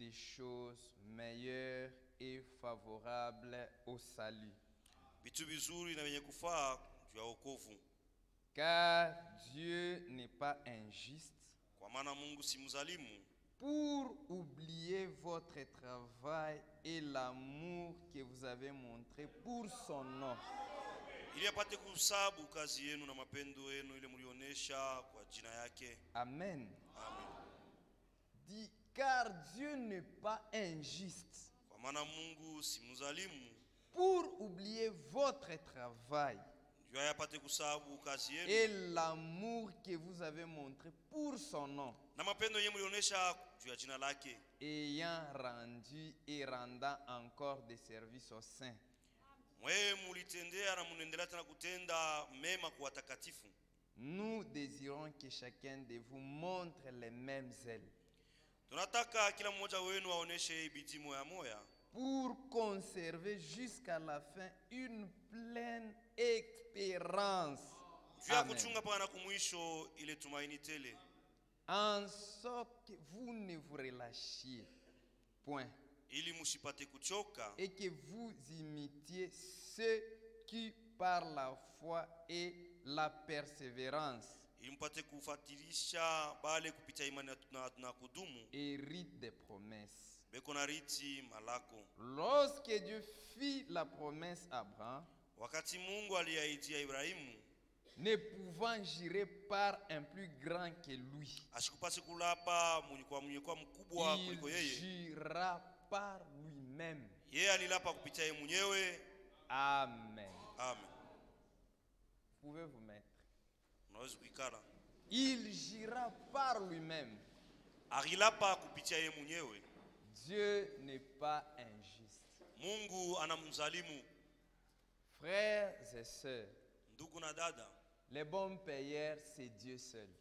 des choses meilleures et favorables au salut. Vitu vizuri na vyenye kufaa juu ya wokovu. Car Dieu n'est pas injuste Kwa maana Mungu si mzalimu pour oublier votre travail et l'amour que vous avez montré pour son nom. ili apate kusabu kazi yenu na mapendo yenu ile mlionesha kwa jina yake. Amen. Amen. Dit, car Dieu n'est pas injuste Kwa maana Mungu si mzalimu pour oublier votre travail juu apate kusabu kazi yenu et l'amour que vous avez montré pour son nom, na mapendo yenu mlionesha juu ya jina lake, ayant rendu et rendant encore des services aux saints. mwe mulitendea na munendelea tena kutenda mema kwa watakatifu. Nous désirons que chacun de vous montre les mêmes ailes Tunataka kila mmoja wenu aoneshe bidii moya moya pour conserver jusqu'à la fin une pleine espérance. juu ya Amen. kuchunga mpaka na kumwisho ile tumaini tele, En sorte que vous ne vous relâchiez point ili musipate kuchoka et que vous imitiez ceux qui par la foi et la persévérance ili mpate kufatilisha bale kupitia imani na kudumu héritent des promesses. beko na riti malako. Lorsque Dieu fit la promesse à Abraham, Wakati Mungu aliahidia Ibrahimu ne pouvant jurer par un plus grand que lui, ashikupasi kulapa mwenye kwa mkubwa kuliko il yeye, jura par lui-même. yeye alilapa kupitia yeye mwenyewe. Amen. Amen. Vous pouvez vous mettre. Unaweza kuikara. Il jura par lui-même. Alilapa kupitia yeye mwenyewe. Dieu n'est pas injuste. Mungu anamzalimu. Frères et sœurs, Ndugu na dada, les bons payeurs, c'est Dieu seul.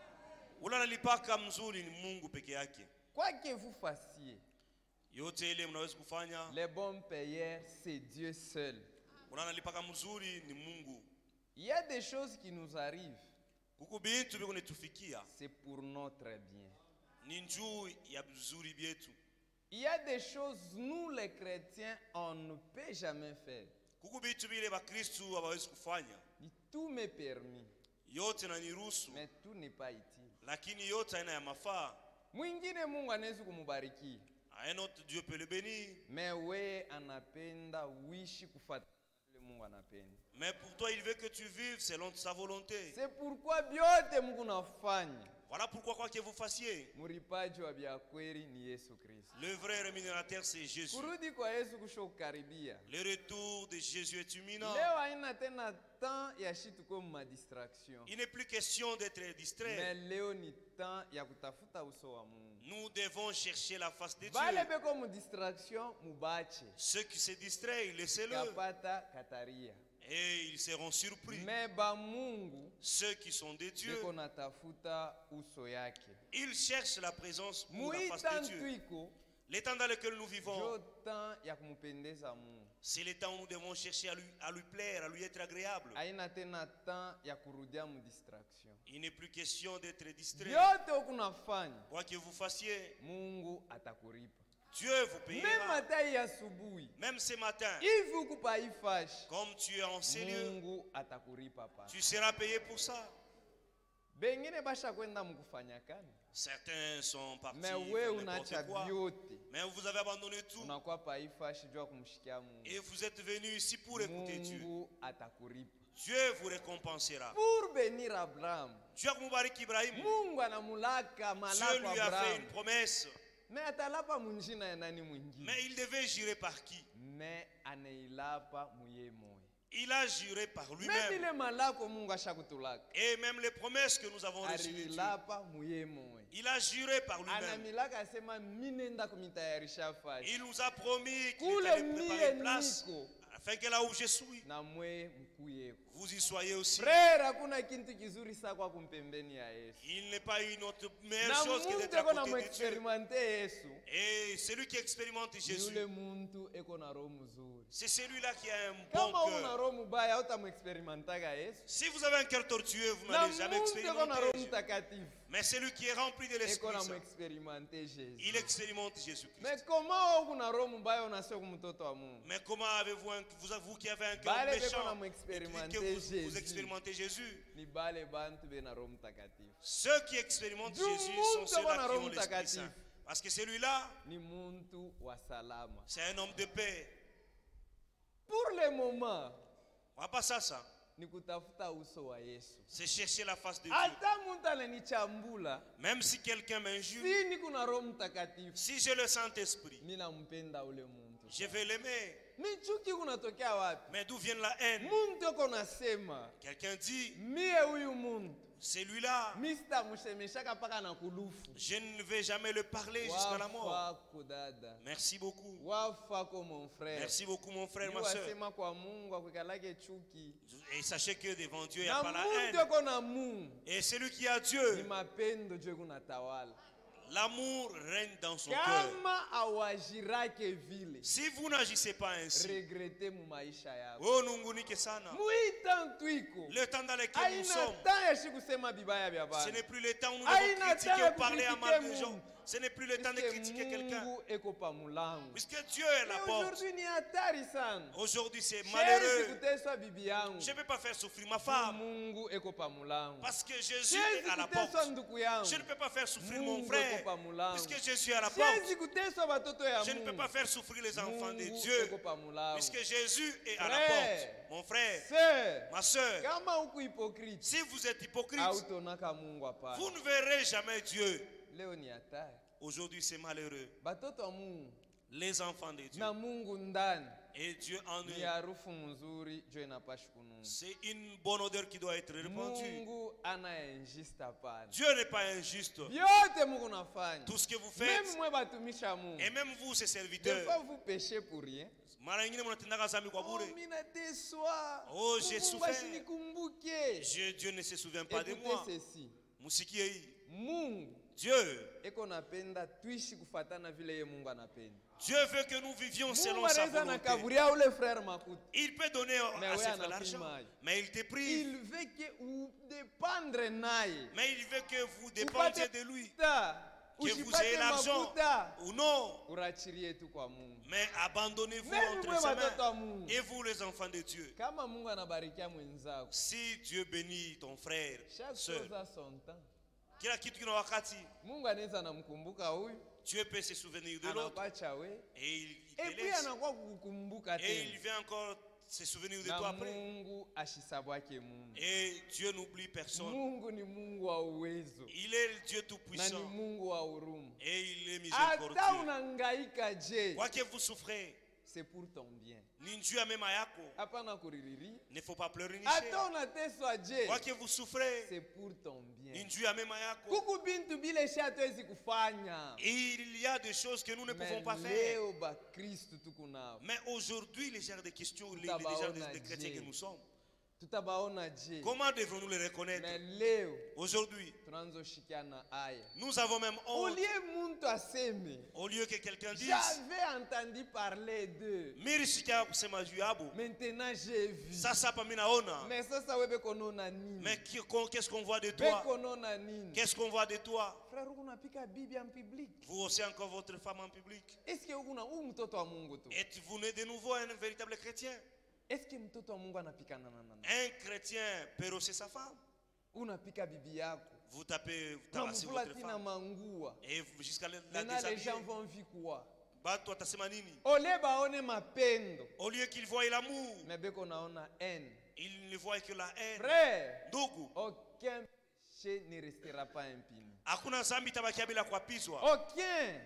ula analipaka mzuri ni Mungu peke yake. Quoi que vous fassiez, Yote ile mnaweza kufanya, les bons payeurs, c'est Dieu seul. ula analipaka mzuri ni Mungu. Il y a des choses qui nous arrivent, Kuko bintu biko netufikia c'est pour notre bien. ni njuu ya bizuri byetu. Il y a des choses, nous les chrétiens, on ne peut jamais faire. Kuko bintu bile ba Kristu hawawezi kufanya. Ni tout m'est permis, Yote na niruhusu, mais tout n'est pas utile. lakini yote haina ya mafaa. Mwingine Mungu anaweza kumbariki, Aina Dieu peut le bénir, mais wewe anapenda uishi kufuata vile Mungu anapenda. mais pour toi il veut que tu vives selon sa volonté. C'est pourquoi vyote Mungu nafanya, Voilà pourquoi quoi que vous fassiez, muripaji wa vya kweli ni Yesu Kristo. le vrai rémunérateur c'est Jésus. Kurudi kwa Yesu kushokaribia. Le retour de Jésus est imminent. Leo haina tena temps ya shitu kwa ma distraction. Il n'est plus question d'être Mais distrait. leo ni temps ya kutafuta uso wa Mungu. Nous devons chercher la face de Bale Dieu. beko mu distraction mubache. Ceux qui se distraient, laissez-le Kapata kataria. et ils seront surpris. Mais ba Mungu Ceux qui sont de Dieu, beko natafuta uso yake. ils cherchent la présence ou la face Muita de Dieu. ntwiko Les temps dans lesquels nous vivons, jo temps ya kumpendeza Mungu. c'est le temps où nous devons chercher à lui plaire, à lui être agréable. Haina tena temps ya kurudia mu distraction. Il n'est plus question d'être distrait. Vyote ukunafanya Quoi que vous fassiez, Mungu atakuripa. Dieu vous Meme payera. hata ya asubuhi. Même ce matin, Hivi ukupa ifashi. comme tu es en ces lieux, Mungu atakuripa pa. tu seras payé pour ça. Bengine basha kwenda mkufanya kani. Certains sont partis Mais wewe faire unaacha n'importe quoi. vyote. Mais vous avez abandonné tout. Unakuwa pa ifashi jua kumshikia Mungu. Et vous êtes venus ici pour écouter Dieu. Mungu atakuripa. Dieu vous récompensera. Pour bénir Abraham. Dieu a mubariki Ibrahim. Mungu anamulaka Dieu malako lui a fait Abraham. une promesse. Mais atalapa munjina ya nani mwingine. Mais il devait jurer par qui? Mais anailapa muye moyo. Il a juré par Même lui-même. ile malako Mungu ashakutulaka. Et même les promesses que nous avons reçues de Dieu. Arilapa muye moyo. Il a juré par lui-même. Anamilaka asema minenda kumitayarisha fashi. Il nous a promis qu'il Kule allait préparer une mie place niko. afin que là où je suis, Na mwe mkuyeko. vous y soyez aussi. Frère, hakuna kintu kizuri sa kwa kumpembeni ya Yesu. Il n'est pas une autre meilleure Na chose que Mungu d'être à teko na côté de Dieu. muexperimente Yesu. Et celui qui expérimente ni Jésus, yule muntu eko na roho mzuri. c'est celui-là qui a un Kama bon una cœur. roho mbaya hautamuexperimentaka Yesu. Si vous avez un cœur tortueux, vous Na n'allez jamais muntu eko na expérimenter roho Jésus. mtakatifu Mais celui qui est rempli de eko l'Esprit na Saint, muexperimenter Jésus. il expérimente Jésus-Christ. Mais comment kuna roho mbaya unasema mtoto wa Mungu? Mais comment avez-vous, vous qui avez un cœur Bale beko méchant, na et puis muexperimenter que vous Jésus. expérimentez Jésus? Ni bale bantu be na roho mtakatifu. Ceux qui expérimentent Du Jésus monde sont ceux-là wana qui Roho ont l'Esprit Mtakatifu. Saint. Parce que celui-là, Ni muntu wa salama. c'est un homme de paix. Pour le moment, On va pas ça. ni kutafuta uso wa Yesu. C'est chercher la face de Dieu. Hata muntu ananichambula, Même si quelqu'un m'injure, si ni kuna roho mtakatifu, si j'ai le Saint-Esprit, mimi nampenda ule muntu. je vais l'aimer. Ni chuki kunatokea wapi? Mais d'où vient la haine? Muntu yuko nasema, Quelqu'un dit, mie huyu muntu, celui-là, Mr. Mushemeshaka paka na kulufu. je ne vais jamais le parler jusqu'à la mort. Wafako dada. Merci beaucoup. Wafako mon frère. Merci beaucoup mon frère, Ni ma soeur. wasema kwa Mungu akukalake chuki. Et sachez que devant Dieu, il n'y Na a pas la muntu haine. yuko na Mungu. Et celui qui a Ni Dieu, mapendo Dieu kunatawala. l'amour règne dans son cœur. Kama awajirake vile, Si vous n'agissez pas ainsi, regrete mu maisha yako. oh nungunike sana. Muita twiko. Le temps dans lequel nous Aina sommes, temps ya shi kusema bibaya vya ce bana. n'est plus le temps où nous Aïe, devons Nathan, critiquer ou parler à critiquer mal des Mungu. gens. Ce n'est plus le temps de critiquer quelqu'un. Mungu eko pa mulango. Puisque Dieu est la Mais porte. aujourd'hui ni hatari sana. Aujourd'hui c'est Siwezi malheureux. kuteswa bibi yangu. Je ne peux pas faire souffrir ma femme. Mungu eko pa mulango. Parce que Jésus Siwezi est à la kuteswa porte. ndugu yangu. Je ne peux pas faire souffrir mon Mungu frère. eko pa mulango. Puisque Jésus est à la porte. Siwezi kuteswa batoto ya Je ne peux Mungu. pas faire souffrir les enfants de Mungu Dieu. eko pa mulango. Puisque Jésus est à la Frère. porte. Mon frère, Sir, ma soeur, kama uko hypocrite, si vous êtes hypocrite, hautonaka Mungu hapana. vous ne verrez jamais Dieu. Leo ni hatari. Aujourd'hui c'est malheureux. Batoto wa Mungu Les enfants de Dieu na Mungu ndani et Dieu en ni eux, harufu nzuri Dieu inapashi kununga. c'est une bonne odeur qui doit être répandue. Mungu ana injuste hapana. Dieu n'est pas injuste. Vyote Mungu nafanya. Tout ce que vous Même faites, moi batumisha Mungu. et même vous, ces Des serviteurs, fois vous péchez pour rien. mara nyingine mnatendaka dhambi kwa Oh, bure. mimi nateswa. Oh, j'ai Mungu souffert. asinikumbuke. Dieu ne se souvient pas de moi. Écoutez ceci. Musikie hii. Mungu Dieu, eko napenda tuishi kufatana vile ye Mungu anapenda. Dieu veut que nous vivions selon Mungu sa anaweza volonté. nakaburia ule frère Makuta. Il peut donner Mais à ouais, ses on a frères pris l'argent, mal. mais il te prive. Il veut que ou dépendre naye. Mais il veut que vous dépendiez de lui. Que vous Usipate ayez l'argent makuta. ou non. Urachirie tu kwa Mungu. Mais abandonnez-vous Même entre mwe ses watoto wa mains. Mungu. Et vous, les enfants de Dieu. Kama Mungu anabarikia mwenzako, Si Dieu bénit ton frère, chaque soeur, chose a son temps. kila kitu kina wakati, Mungu anaweza anamkumbuka huyu, Dieu peut se souvenir de l'autre. anakuacha we. Et il Et te puis laisse. anakuwa kukukumbuka Et tena. il vient encore se souvenir de toi Na après. Mungu ashisabwake Mungu. Et Dieu n'oublie personne. Mungu ni Mungu wa uwezo. Il est le Dieu Na ni tout-puissant. Mungu wa huruma. Et il est Hata miséricordieux. unangaika je, Quoi que vous souffrez, c'est pour ton bien. ni njuu ya mema yako. Hapana kuririri. Ne faut pas pleurer ni Hata chier. unateswa je, Quoi que vous souffrez, c'est pour ton ni bien. njuu ya mema yako. Kuku bintu bile shi hatuwezi kufanya. Il y a des choses que nous ne pouvons pas Mais faire. leo bakristu tuko nao. Mais aujourd'hui, les genres de questions, les Tutabaona genres de chrétiens je. que nous sommes, Tutabaona je. comment devons-nous les reconnaître? Mais leo Aujourd'hui, tunazoshikiana aya. nous avons même honte. Uliye muntu aseme, Au lieu que quelqu'un dise, j'avais entendu parler d'eux. mimi sikia kusema juu yabo. Maintenant j'ai vu. Sasa hapa mimi naona. Mais sasa wewe konona nini? Mais qu'est-ce qu'on voit de toi? Konona nini? Qu'est-ce qu'on voit de toi? Frère, unapika bibi en public. Vous aussi encore votre femme en public. Est-ce que una mtoto wa Mungu tu? Êtes-vous né de nouveau un véritable chrétien? Est-ce que mtoto wa Mungu anapikana na nani? Un chrétien peut rosser sa femme. Unapika bibi yako. Vous tabassez Unamvula votre tina femme. mangua. Et jusqu'à la Maintenant les gens déshabiller. vont vivre quoi? Batu watasema nini? Ole baone mapendo. Au lieu qu'ils voient l'amour, Mais beko naona haine. ils ne voient que la haine. Frère, Ndugu, aucun péché ne restera pas impuni. hakuna dhambi itabakia bila kuapizwa. Aucun.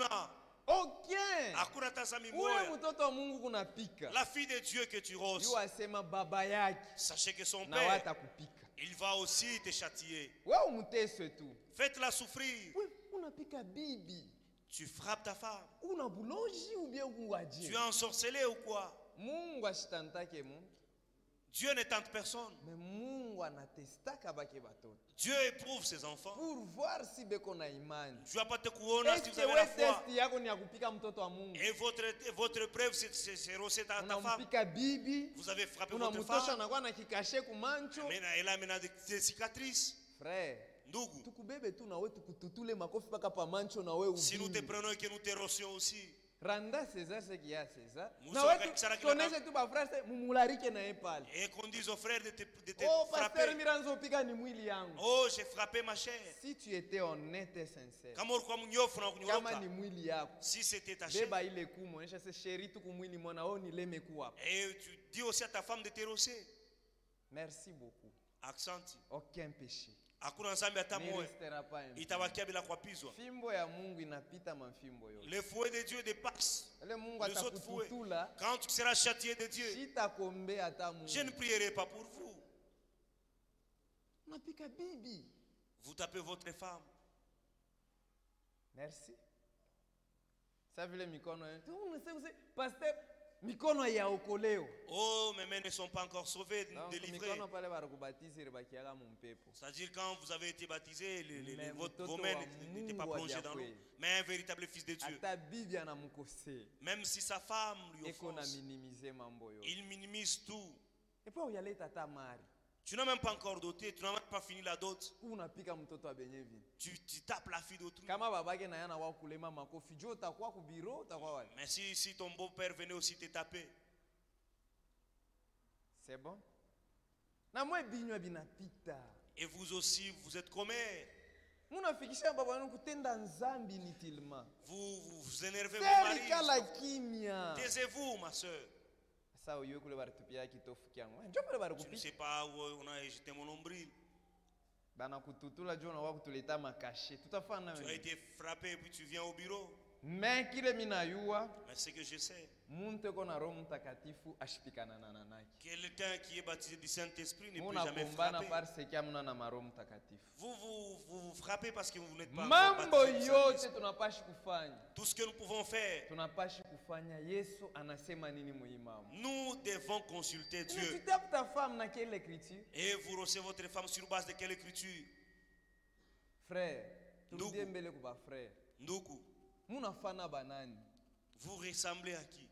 Hakuna Aucun. dhambi Ule moja. mtoto wa Mungu kunapika. La fille de Dieu que tu roses, Yu asema baba yake sachez que son na père, wata kupika. il va aussi te châtier. Wewe umteswe tu. Faites-la souffrir. Wewe unapika bibi. Tu frappes ta femme. Una bulonji ou bien unguaje? Tu es ensorcelé ou quoi? Mungu ashitantake Mungu. Dieu ne tente personne. Mais Mungu Mungu anatestaka bake batoto. Dieu éprouve ses enfants. Pour voir si beko na imani. Dieu apate kuona si Est-ce vous que avez la we foi. test yako ni ya kupika mtoto wa Mungu? Et votre preuve, c'est recette à ta femme. Unampika bibi. Vous avez frappé votre Unamutosha femme. na kwa na kikashe kumancho. Mais elle a maintenant des cicatrices. Frère. Ndugu, Tukubebe tu na we tukututule makofi paka pa mancho na we si nous te ubini. prenons et que nous te rocions aussi, Randa César ce qu'il y a César. Nous Na sommes we avec Sarah tuoneshe tu ba frère mumularike na epale. et qu'on dise aux frères de te Oh pasteur frapper. miranzo pika ni mwili yangu. Oh, j'ai frappé ma chair. Si tu étais honnête et sincère. Kama ulikuwa mnyofu na Kama kunyoroka, ni mwili yako. si c'était ta chair, Beba ile kumo, onesha se sheri tu kumwili mwana wao nileme kuwa. et tu dis aussi à ta femme de te rosser. Merci beaucoup. Accenti. Aucun péché. Hakuna nzambi hata Ne moja restera pas impie. itabakia bila kuapizwa. Fimbo ya Mungu inapita mafimbo yote. Le fouet de Dieu dépasse Ile Mungu les autres fouets. atakututula, Quand tu seras châtié de Dieu, sitakombe hata Mungu. je ne prierai pas pour vous. Unapika bibi. Vous tapez votre femme. Merci. Ça vile mikono yetu. Pasteur, mikono ya okoleo. Oh, mes mains ne sont pas encore sauvées, Donc délivrées. mikono pale barukubatiza ribakiaga mumpepo. C'est-à-dire quand vous avez été baptisé, Mais vos mtoto mains wa n'étaient pas Mungu plongées dans l'eau. hajakwe. Mais un véritable fils de Dieu. Ata bibi anamukosea. Même si sa femme lui Eko na offense, minimize mambo yote. il minimise tout. Et puis uyaleta hata mari. Tu n'as même pas encore doté, tu n'as même pas fini la dot. Unapika mtoto wa benyevi. Tu tapes la fille d'autrui. Kama babake na yana wa kulema makofi, jo utakuwa ku biro, utakuwa wapi? Mais si ton beau-père venait aussi te taper, C'est bon? Na mwe binywa binapita. et vous aussi, vous êtes commères. Munafikisha baba wenu kutenda nzambi inutilement. Vous énervez vos Seri maris. kala kimya. Taisez-vous, ma soeur. Sasa uyo kule baritupia kitofu kyangu. Njo pale Je ne barikupika. sais pas où on a jeté mon nombril. Bana kututula jo na wa kutuleta makashe. Tutafanya Tu as nini? été frappé et puis tu viens au bureau. Mais kile mina yua, Mais ce que je sais, muntu eko na Roho Mtakatifu ashipikana na nanaki. quelqu'un qui est baptisé du Saint-Esprit ne peut Muna jamais kombana frapper. parce que amuna na Roho Mtakatifu. Vous frappez parce que vous n'êtes pas Mambo baptisé du yote Saint-Esprit. tunapashi kufanya. Tout ce que nous pouvons faire, Tunapashi kufanya Yesu anasema nini muhimamu. nous devons consulter Tu Dieu. tapes ta femme na quelle écriture? Et vous recevez votre femme sur base de quelle écriture? Frère, Ndugu. turudie mbele kuba frère. Ndugu, Munafana banani? vous ressemblez à qui?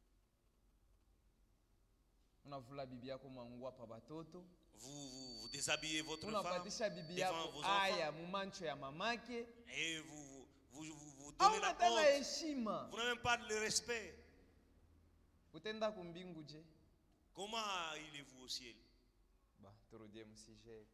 Unavula bibi yako mangua pa batoto. Vous déshabillez votre femme Unapatisha bibi devant yako vos enfants aya mumancho ya mamake. et vous Au donnez la matana honte. heshima. Vous n'avez même pas le respect. Utenda kumbingu je? Comment allez-vous au ciel? Ba, turudie msije yetu.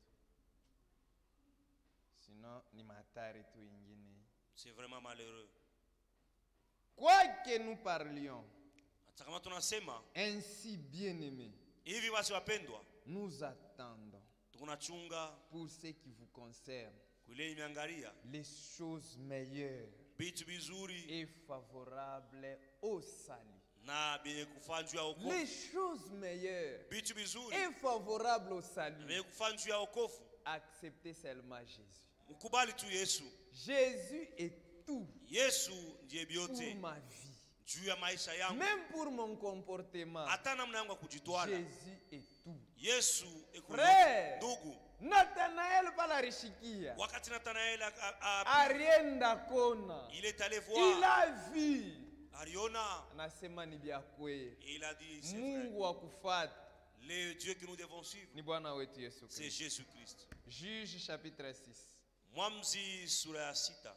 Sinon ni matari tu ingine. C'est vraiment malheureux. Quoi que nous parlions, Hata kama tunasema ainsi bien-aimés, hivi basi, wapendwa, nous attendons tunachunga pour ce qui vous concerne kule imeangalia les choses meilleures vitu vizuri et favorables au salut. na vyenye kufaa juu ya Les wokovu. choses meilleures Vitu vizuri et favorables au na salut. vyenye kufaa juu ya wokovu. Acceptez seulement Jésus. Mkubali tu Yesu. Jésus est tout Yesu ndiye pour biote ma vie. juu ya maisha yangu, Même pour mon comportement, hata namna yangu ya kujitwala. Jésus est tout. Yesu eko Frère, ndugu. Nathanaël palarishikia. Wakati Nathanaeli Arienda kona. il est allé Il voir, a vu. Ariona, Anasema ni vya kweli. et il a dit, c'est vrai, Mungu wa kufuata le Dieu que nous devons suivre, ni Bwana wetu Yesu c'est Kristo. Jésus-Christ. Juge chapitre 6. Mwanzi sura ya 6.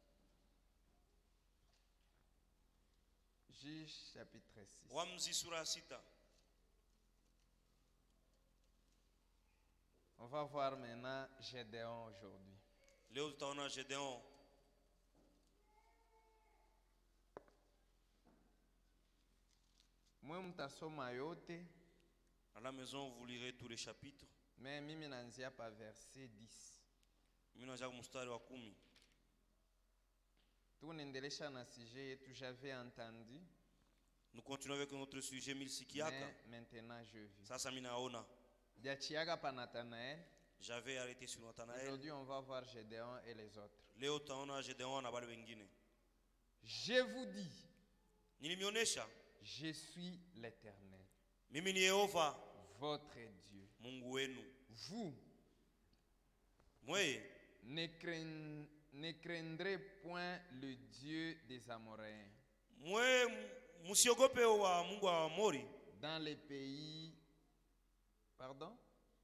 Juge chapitre 6. Mwanzi sura ya 6. On va voir maintenant Gédéon aujourd'hui. Leo tutaona Gédéon. Mwe mtasoma yote, À la maison, vous lirez tous les chapitres. mais mimi naanzia pa verset 10. Mimi naanza mstari wa 10. Tunaendelesha na sujet yetu, j'avais entendu, Nous continuons avec notre sujet Milsikiaka. mais maintenant je vis. Sasa mimi naona Diachiaga pa Nathanaël. j'avais arrêté sur Nathanaël. Aujourd'hui, on va voir Gédéon et les autres. Leo tutaona Gédéon na wale wengine. Je vous dis, Nilimionyesha je suis l'Éternel, mimi ni Yehova, votre Dieu. Mungu wenu. Vous Mwe ne craindrez point le Dieu des Amoréens. mwe musiogope wa Mungu wa Amori Dans les pays, pardon,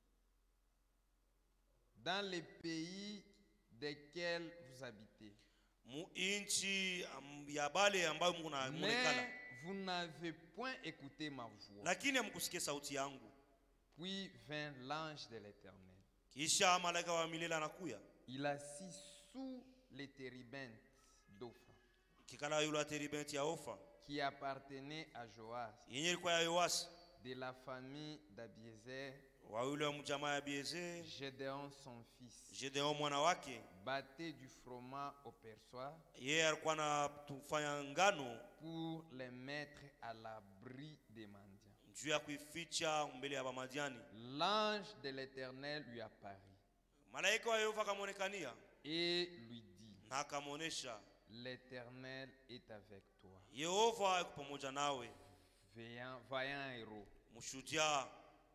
dans les pays desquels vous habitez. mu inchi ya bale ambayo Mungu na muonekana. Mais vous n'avez point écouté ma voix. Lakini hamkusikia sauti yangu. Puis vint l'ange de l'Éternel. Kisha malaika wa milele anakuya. Il assit sous les térébintes d'Ophra, Kikala yule teribenti ya Ofa. qui appartenait à Joas, Yenye ilikuwa ya Yoasi. de la famille d'Abiézer. Wa yule wa mjamaa ya Bieze. Gédéon son fils Gedeon mwana wake. battait du froment au perçoir Yeye alikuwa anafanya ngano pour les mettre à l'abri des mendiants. juu ya kuificha mbele ya Bamadiani. L'ange de l'Éternel lui apparut Malaika wa Yehova akamwonekania et lui dit, na akamwonesha, l'Éternel est avec toi, Yehova yuko pamoja nawe, vaillant héros. mshujaa.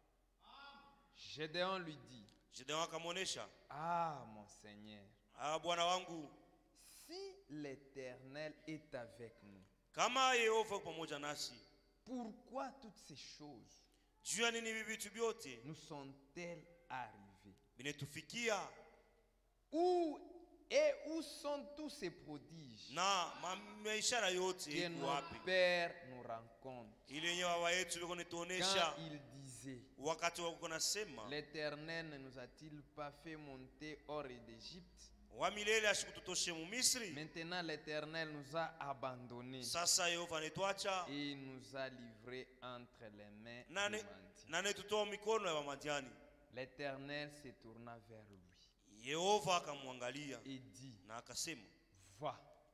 Gédéon lui dit, Gedeon akamwonesha, ah mon Seigneur, bwana wangu, si l'Éternel est avec nous, kama Yehova yuko pamoja nasi, pourquoi toutes ces choses juu ya nini hivi vitu vyote nous sont-elles arrivées? vinetufikia? Où sont tous ces prodiges Na maishara yote que iko nos wapi? pères nous rencontrent Ile yenye baba yetu biko quand nituonesha ils disaient, wakati wa kuko nasema, l'Éternel ne nous a-t-il pas fait monter hors d'Égypte? wa milele ashikututoshe mu Misri. Maintenant l'Éternel nous a abandonnés Sasa Yehova anituacha et il nous a livrés entre les mains des nane mendiants. nane tutoa mikono ya Bamadiani. L'Éternel se tourna vers lui Yehova akamwangalia et dit, na akasema, va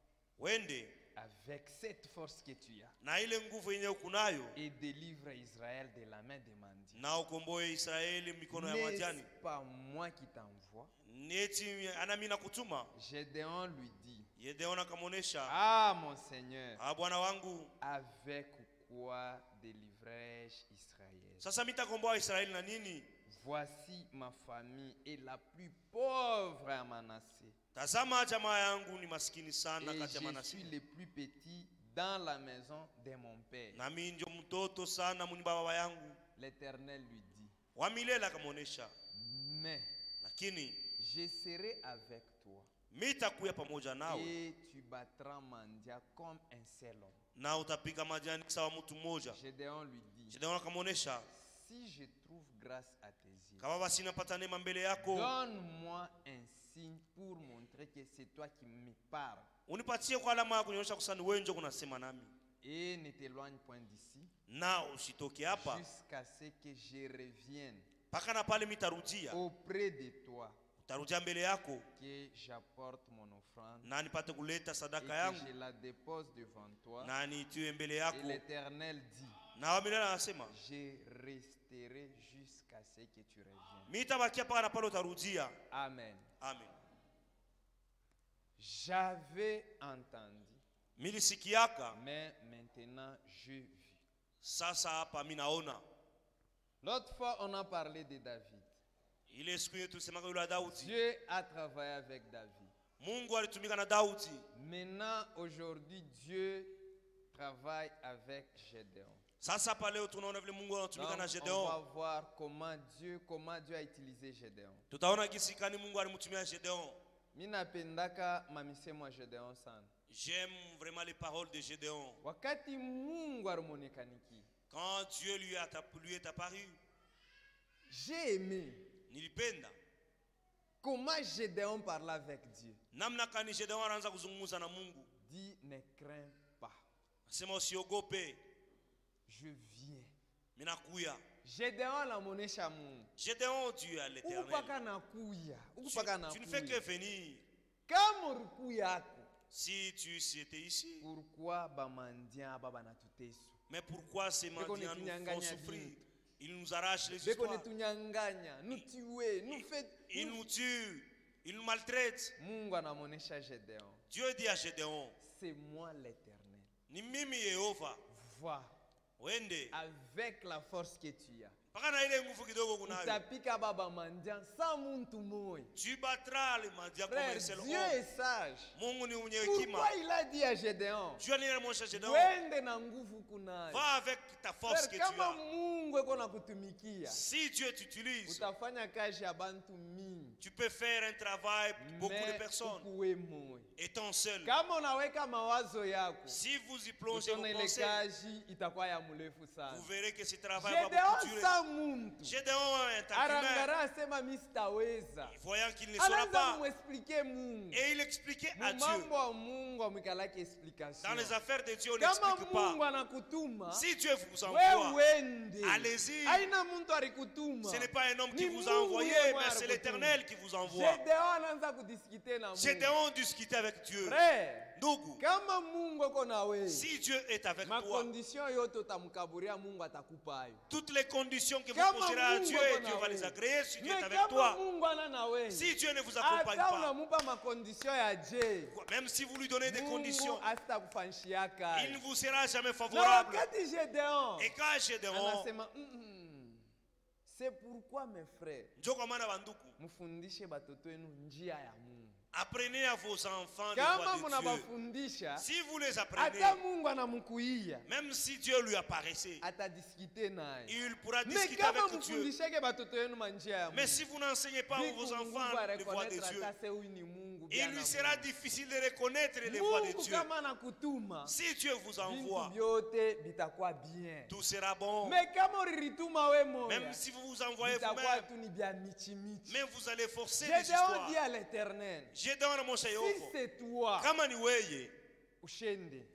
wende avec cette force que tu as na ile nguvu yenye ukunayo et délivre Israël de la main des mendiants. na ukomboe Israeli mikono ya Madiani. N'est-ce pas moi qui t'envoie? Neti anami nakutuma. Gédéon lui dit, Gedeon akamwonesha, ah mon Seigneur, bwana wangu, avec quoi délivrai-je Israël? sasa mitakomboa Israeli na nini? Voici ma famille est la plus pauvre à Manassé. Tazama jamaa yangu ni maskini Et sana kati ya je Manase. suis le plus petit dans la maison de mon père. Na mimi ndio mtoto sana munyumba baba yangu. L'Éternel lui dit, Wa milele akamwonesha, mais lakini je serai avec toi mitakuya pamoja nawe et tu battras Mandia comme un seul homme. na utapika Madiani sawa mtu mmoja. Gédéon lui dit, Gedeon akamwonesha, si je trouve grâce à tes yeux, kama basi napata neema mbele yako, donne-moi un signe pour montrer que c'est toi qui me parles. unipatie kwa alama ya kunyosha kusani wewe ndio kunasema nami, Et ne t'éloigne point d'ici na usitoke hapa jusqu'à ce que je revienne mpaka na pale mitarudia, auprès de toi, utarudia mbele yako que j'apporte mon offrande na nipate kuleta et sadaka que yangu je la dépose devant toi. na niitiwe mbele Et yako. l'Éternel dit, Na wamilele anasema, je resterai jusqu'à ce que tu reviennes. mitabakia mpaka na pale utarudia. Amen. Amen. J'avais entendu, Milisikiaka, mais maintenant je vis. sasa hapa mimi naona. L'autre fois, on a parlé de David. Ile siku yetu tulisema yule Daudi, Dieu a travaillé avec David. Mungu alitumika na Daudi. Maintenant, aujourd'hui, Dieu travaille avec Gédéon. Sasa hapa leo tunaona vile Mungu anatumika na Donc, on va Gedeon. voir comment Dieu a utilisé Gédéon. Tutaona gisi kani Mungu alimtumia Gedeon. Minapendaka mamisemo ya Gédéon sana. J'aime vraiment les paroles de Gedeon. Wakati Mungu alimuonekaniki, Quand Dieu lui est apparu, j'ai aimé nilipenda comment Gédéon parlait avec Dieu. namna kani Gedeon anaanza kuzungumza na Mungu. Dit, ne crains pas, Sema usiogope, je viens. mimi nakuya. Gédéon anamuonesha Mungu. Gedeon, Dieu à l'éternel. Ukupaka nakuya, ukupaka Tu ne fais que nakuya. venir. Kama ulikuya, Si tu étais ici, pourquoi bamandia baba natutesu? mais pourquoi ces Beko mendiants nous font netunyanganya souffrir? vitu. Ils nous arrachent les Beko histoires. netunyanganya, nous tuer, nous fait. Ils nous tuent. Ils nous maltraitent. Mungu anamuonesha Gédéon. Dieu dit à Gédéon, C'est moi l'Éternel. ni mimi Yehova, Vois, wende, avec la force que tu as, Utapika baba mandian sans muntu moyo. Tu battras les mendiants comme Frère, un seul Dieu homme. est sage. Pourquoi Pourquoi il a dit à Gédéon? Wende na nguvu kunayo. Va avec ta force que tu Kama as. Mungu eko na kutumikia, Si Dieu t'utilise, utafanya kazi ya bantu mingi. tu peux faire un travail pour beaucoup de personnes ukuwe moyo. étant seul. Kama unaweka mawazo yako, Si vous y plongez vos utone ile pensées, kazi itakuwa ya mrefu sana. vous verrez que ce travail va beaucoup Gédéon durer. sa muntu Gédéon est un humain, arangara asema mimi sitaweza. voyant qu'il ne saura Anaanza pas, kumexpliquer Mungu. et il expliquait à Dieu. Mambo ya Mungu amwikalaki explication. Dans les affaires de Dieu, on Kama n'explique pas. Mungu anakutuma, Si Dieu vous wewe envoie, uende. allez-y. Haina muntu alikutuma. Ce n'est pas un homme qui Ni vous a Mungu envoyé, yeye mais c'est alikutuma. l'Éternel qui vous envoie. Gédéon anaanza kudiskite na Mungu. Gédéon discutait avec Dieu. Frère, Ndugu, kama Mungu ako na wewe, si Dieu est avec toi, makondisyon yote utamkaburia Mungu atakupa hayo. toutes les conditions que vous Kama poserez à Mungu Dieu, ako et na Dieu va wewe. les agréer si Dieu est Mais avec kama toi. Mungu ana na wewe, Si Dieu ne vous accompagne hata pas, unamupa makondisyon ya je, même si vous lui donnez des Mungu conditions, asitakufanyishia il kazi. ne vous sera jamais Na favorable. wakati Gédéon Et quand Gédéon, anasema c'est pourquoi mes frères, ndio kwa maana banduku, mfundishe batoto wenu njia ya Mungu. apprenez à vos enfants les Kama voies de Dieu. munabafundisha, Si vous les apprenez, hata Mungu anamukuia, même si Dieu lui apparaissait, atadiskite naye. il pourra Mais discuter kama avec Dieu. mfundishake batoto wenu manjia ya Mais Mungu, si vous n'enseignez pas à viku vos Mungu enfants les voies de areconnaître Dieu, hata se huyu ni Mungu il bia lui na sera Mungu. difficile de reconnaître les voies de Mungu Dieu. kama anakutuma, Si Dieu vous vintu envoie, vyote vitakuwa bien. tout sera bon. Mais kama ulirituma we moya, Même si vous vous envoyez vitakuwa vous-même, tu ni bia michi-michi. mais vous allez forcer les Gédéon histoires. dit à l'Éternel, Gédéon na Moshe si yoko, c'est toi, kama ni weye, ushende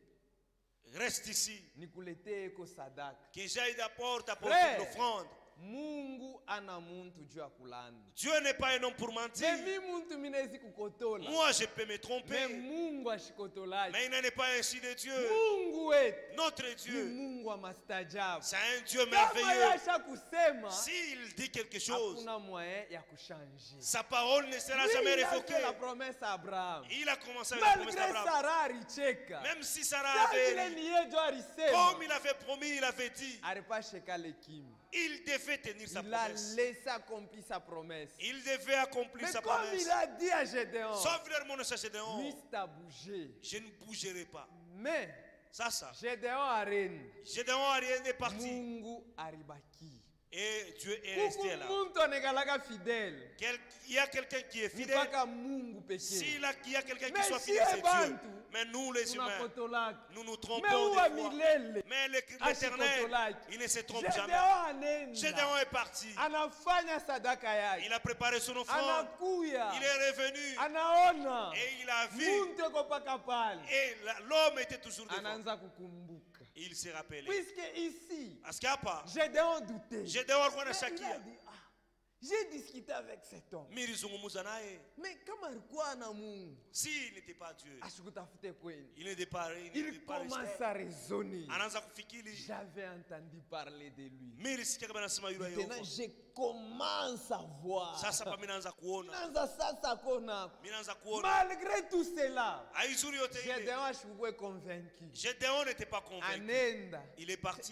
reste ici. nikuletee eko sadaka. Que j'aille d'abord t'apporter Frère. l'offrande. Mungu ana muntu juu ya kulanda. Dieu n'est pas un homme pour mentir. Mimi muntu minezi kukotola. Moi, je peux me Mais tromper, Mungu ashikotolaji. mais il n'en est pas ainsi de Dieu. Mungu wetu Notre ni Dieu, Mungu wa mastajabu. c'est un Dieu Kama merveilleux. yasha kusema, S'il dit quelque chose, hakuna moyen ya kuchanger. sa parole ne sera Lui, jamais il a révoquée. fait la promesse à Abraham. Il a commencé avec la promesse Malgré d'Abraham. Sarah alicheka. Même si Sarah Sasa avait ile ri, ni yeye ndio alisema. comme il avait promis, il avait dit, Alipasheka le kimi. il devait tenir sa Il a promesse. laissé accomplir sa promesse. Il devait accomplir Mais sa comme promesse. il a dit à Gédéon, Sauf mon Gédéon, Mista bougé. je ne bougerai pas. Mais Ça. Gédéon areni. Gédéon a rien est parti. Mungu aribaki. Et Dieu est Kuku resté là. muntu anekalaka fidèle. Il y a quelqu'un qui est fidèle. Mpaka Mungu pekee. S'il y a quelqu'un qui Mais soit si fidèle, c'est bantu, Dieu. Mais nous, les humains, Tunakotolaka. nous nous Mais trompons uwa des fois. milele. Mais l'Éternel, Ashikotolaki. il ne se trompe Gédéon jamais. Gédéon anenda. est parti. Anafanya sadaka yake. Il a préparé son offrande. Anakuya. Il est revenu. Anaona. Et il a vu. Muntu eko paka pale. Et l'homme était toujours devant. Anaanza kukumbuka. Il s'est rappelé. Puisque ici, Parce qu'il n'y a pas. Gédéon doutait. Gédéon alikuwa na Mais il a shakia. dit, j'ai discuté avec cet homme. Nilizungumza naye. Mais kama alikuwa na Mungu, S'il n'était pas Dieu, asikutafute kweli. il n'était pas Il commence à raisonner. anaanza kufikiri. J'avais entendu parler de lui. Mimi nilisikia kama nasema yule Maintenant, yuko. je commence à voir. Sasa pa mimi naanza kuona. Naanza sasa kona. Mimi naanza kuona. Malgré tout cela, Haizuri yote ile. Gédéon ashikuwe convaincu. Gédéon n'était pas convaincu. Anenda. Il est parti.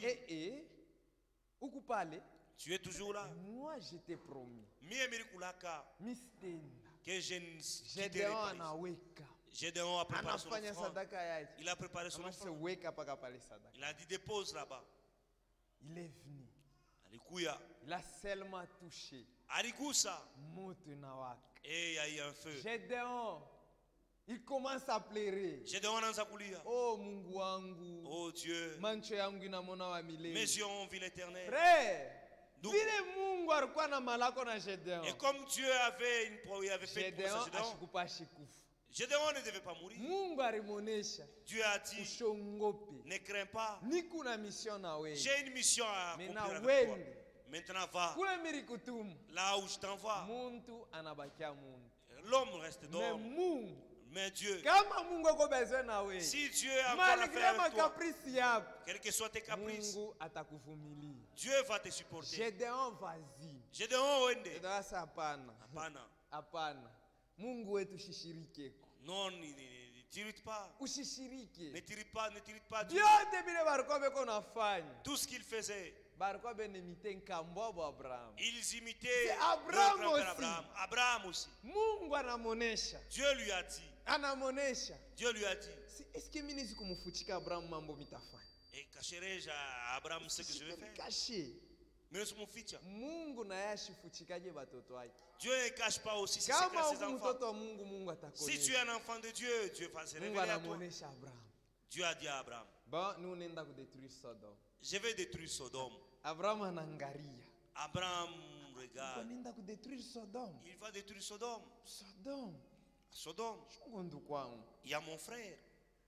Uku pale, Tu es toujours là. moi je t'ai promis. Mie milikulaka Mistenda. que je ne quitterai Gédéon pas. anaweka. Gédéon a préparé son Anafanya offrande. sadaka yake. Il a préparé son Anasema offrande. weka paka pale sadaka. Il a dit dépose là-bas. Il est venu. Alikuya. Il a seulement touché. Aligusa. Moto inawaka. Et il y a eu un feu. Gédéon, il commence à pleurer. Gédéon anaanza kulia. Oh Mungu wangu. Oh Dieu. Mancho yangu inamona wa milele. Mes yeux ont vu l'Éternel. Frère, Donc- vile Mungu alikuwa na malako na Gédéon. Et comme Dieu avait il avait fait une Gédéon promesse à Gédéon, ashikupa ashikufu. Gédéon ne devait pas mourir. Mungu alimonesha Dieu a dit, ushongope. ne crains pas. Niku na mission na wewe. J'ai une mission à Mena accomplir avec toi. wende. Maintenant va. Kule milikutumu. Là où je t'envoie. Muntu anabakia muntu. L'homme reste Mais d'homme. Mungu, Mais Dieu, kama Mungu ako besoin na wewe. si Dieu a encore affaire Malgré avec toi, makaprisi yako, quels que soient tes caprices, Mungu atakuvumilia. Dieu va te supporter. Gédéon vas-y. Gédéon wende. Gédéon sasa hapana. Hapana. Hapana. Mungu wetu shishirikeko. Non, ne t'irrite pas. Ushishirike. Ne t'irrite pas Dieu. Vyote vile walikuwa beko nafanya. Tout ce qu'il faisait, bariko benemite nkambwabo Abraham. Ils imitaient C'est leur Abraham grand-père aussi. Abraham. Abraham aussi. Mungu anamonesha. Dieu lui a dit. Anamonesha. Dieu lui a dit. Est-ce que mimi sikumufuchika Abraham mambo mitafanya? Et cacherai-je à Abraham ce que je vais faire? Caché. Mais nous sommes fichus. Mungu naye ashifuchikaje batoto wake. Dieu ne cache pas aussi ses Kama secrets à ses uko enfants. mtoto wa Mungu, Mungu Si tu es atakuonyesha. un enfant de Dieu, Dieu va se Mungu révéler à toi. anamuonesha Abraham. Dieu a dit à Abraham, Bon, nous nenda kudetruire Sodome. je vais détruire Sodome. Abraham anaangalia. Abraham regarde. Nenda kudetruire Sodome. Il va détruire Sodome. Sodome. Sodome, Chungu ndugu wangu. il y a mon frère.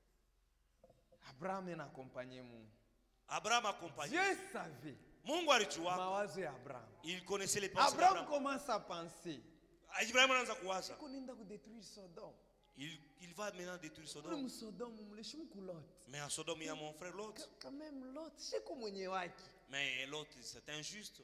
Abraham anakompanye Mungu. Abraham accompagne. Dieu savait Mungu alijua. mawazo ya Abraham. Il connaissait les pensées Abraham d'Abraham. commence à penser. Abraham anaanza kuwaza. Iko nenda kudetruire Sodome. Il va maintenant détruire Ule Sodome. msodome mleshimu Lot. Mais à Sodome, il y a mon frère Lot. Quand même Lot, shiko mwenye wake. Mais l'autre, c'est injuste.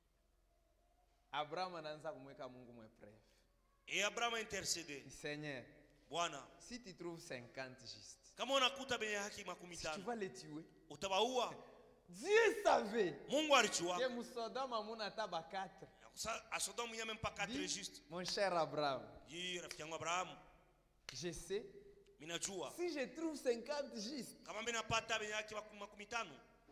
Abraham anaanza kumweka Mungu mwepreve. Et Abraham a intercédé. Seigneur, Bwana, si tu trouves 50 juste, kama unakuta benye haki makumi si tu tano, vas les tuer. utawaua. Dieu savait Mungu alijua. que Sodome amuna taba 4. À Sodome, il n'y a même pas 4 justes. Mon cher Abraham, Dit rafiki yangu Abraham, je sais, minajua. si je trouve 50 juste, Kama mimi napata benye haki makumi tano,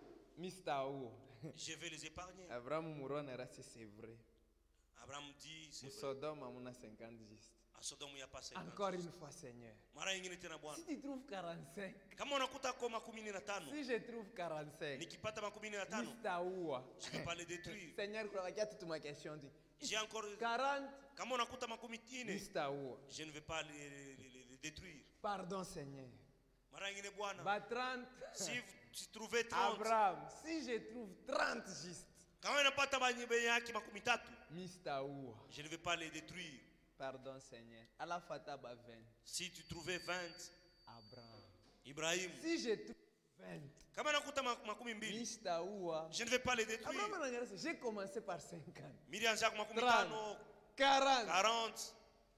Mr. Ou. je vais les épargner. Abraham Mourona c'est vrai. Abraham dit, c'est vrai. Sodome amuna 50 juste. À Sodome, il n'y a pas 50. Encore une fois, Seigneur. Mara nyingine tena Bwana. Si tu trouves 45, Kama unakuta kwa makumi na tano, si je trouve 45, nikipata makumi na tano, Mr. Ou. je ne vais pas les détruire. Seigneur, kunabakia tu ma question. J'ai encore 40, kama unakuta makumi ine, Mr. Ou. je ne vais pas les détruire. Pardon, Seigneur. Mara nyingine Bwana, Bah 30. si tu trouvais 30, Abraham, si je trouve 30 juste, kama unapata benye haki makumi tatu, Mr. Ou. je ne vais pas les détruire. Pardon, Seigneur. À la fata ba 20. Si tu trouvais 20, Abraham. Ibrahim, Si je trouve 20, kama nakuta makumi mbili, Mr. Ou. je ne vais pas les détruire. Abraham anangara, j'ai commencé par 50. Milianza kwa makumi 30, tano, 40. 40,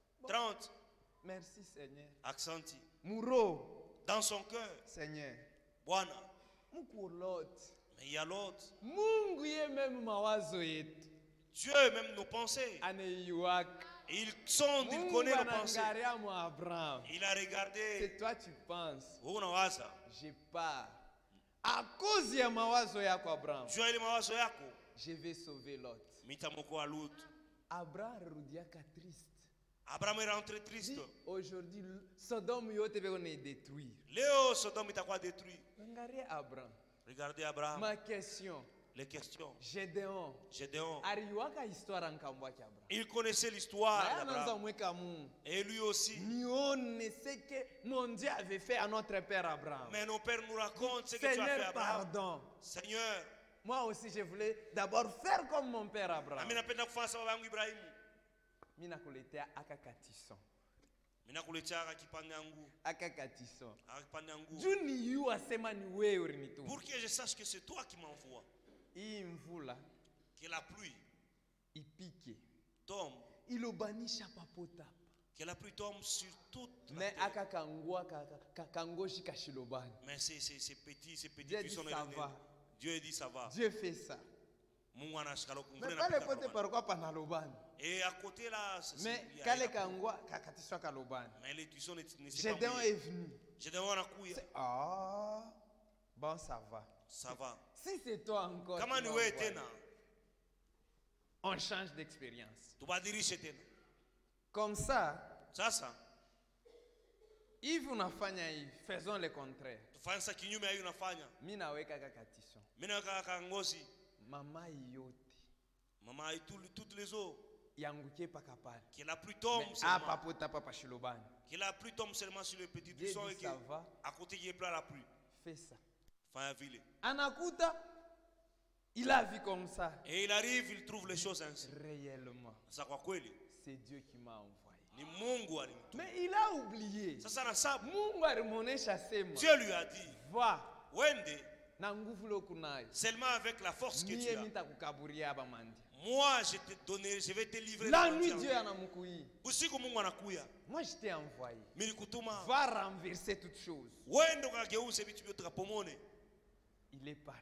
30, Merci, Seigneur. accenti. Mouro, Dans son cœur, Seigneur. Bwana, Mungu Lot. mais il y a l'autre. Mungu ye même mawazo yetu. Dieu même nos pensées. Aneiwaka. Et il sonde, il Mungu connaît nos pensées. anangaria mwa Abraham. Il a regardé. C'est toi tu penses. Wewe unawaza. Je pars. À cause ya mawazo yako Abraham. Jua ile mawazo yako. Je vais sauver Lot. Mitamwokoa Lut. Abraham rudiaka triste. Abraham est rentré triste. Dit, aujourd'hui Sodome yote veko ne détruire. Léo, Sodome itakuwa détruit. Angaria Abraham. Regardez Abraham. Ma question. Les questions. Gédéon. Gédéon. Ariwaka histoire nkambwa ki Abraham. Il connaissait l'histoire Anaanza d'Abraham. mweka Mungu. Et lui aussi. Nione ce que mon Dieu avait fait à notre père Abraham. Mais nos pères nous racontent ce que tu as fait Seigneur, à Abraham. pardon. Seigneur. Moi aussi, je voulais d'abord faire comme mon père Abraham. Nami napenda kufanya sababu yangu Ibrahimu. Mina kuletea akakatiso. Mina kuletea kipande yangu. Akakatiso. Kipande yangu. Juni yu asema ni wewe ulinituma. Pour que je sache que c'est toi qui m'envoies. Hii mvula Que la pluie ipike. tombe. Ilobanisha papota. Que la pluie tombe sur toute la Mais terre. akakangua kangoshi kashilobani. Mais c'est petit Dieu dit puissants. ça va. Dieu dit ça va. Dieu fait ça. Mungu anashika Mais pas le côté pourquoi pas nalobani. Et à côté là, Mais kale kangua kakatiswa kalobani. mais les tuitions ne sont Gédéon pas est venu. Gédéon anakuya. Ah, bon ça va. Ça va. Si c'est toi encore, Kama tu ni vas wewe envoyer. tena, On change d'expérience. tubadilishe tena. Comme ça, Sasa hivi unafanya hivi, faisons le contraire. tufanye sasa kinyume ya hiyo unafanya. Mimi naweka kakatiso. Mimi naweka kangozi, Mama yote mama et toutes les eaux, yangukie paka pale. que la pluie tombe Ah seulement. papota papa shilobani. Que la pluie tombe seulement sur les petits Dieu buissons dit et que ça va. à côté il y ait pas la pluie. Fais ça. Fanya vile. Anakuta il a vu comme ça. Et il arrive, il trouve les choses ainsi. Réellement, Sasa kwa kweli c'est Dieu qui m'a envoyé. ni Mungu alimtuma. Mais il a oublié. Sasa na sababu Mungu alimuonesha sema, Dieu lui a dit, va wende na nguvu lokunayo. seulement avec la force que tu Mie as. nitakukaburia abamandi. Moi, je te donnerai, je vais te livrer. La dans nuit le Dieu diable. anamkuii. Usiku Mungu anakuya. Moi je t'ai envoyé. Milikutuma. Va renverser toutes choses. Wende ukageuze vitu vyote kapomone. Il est parti.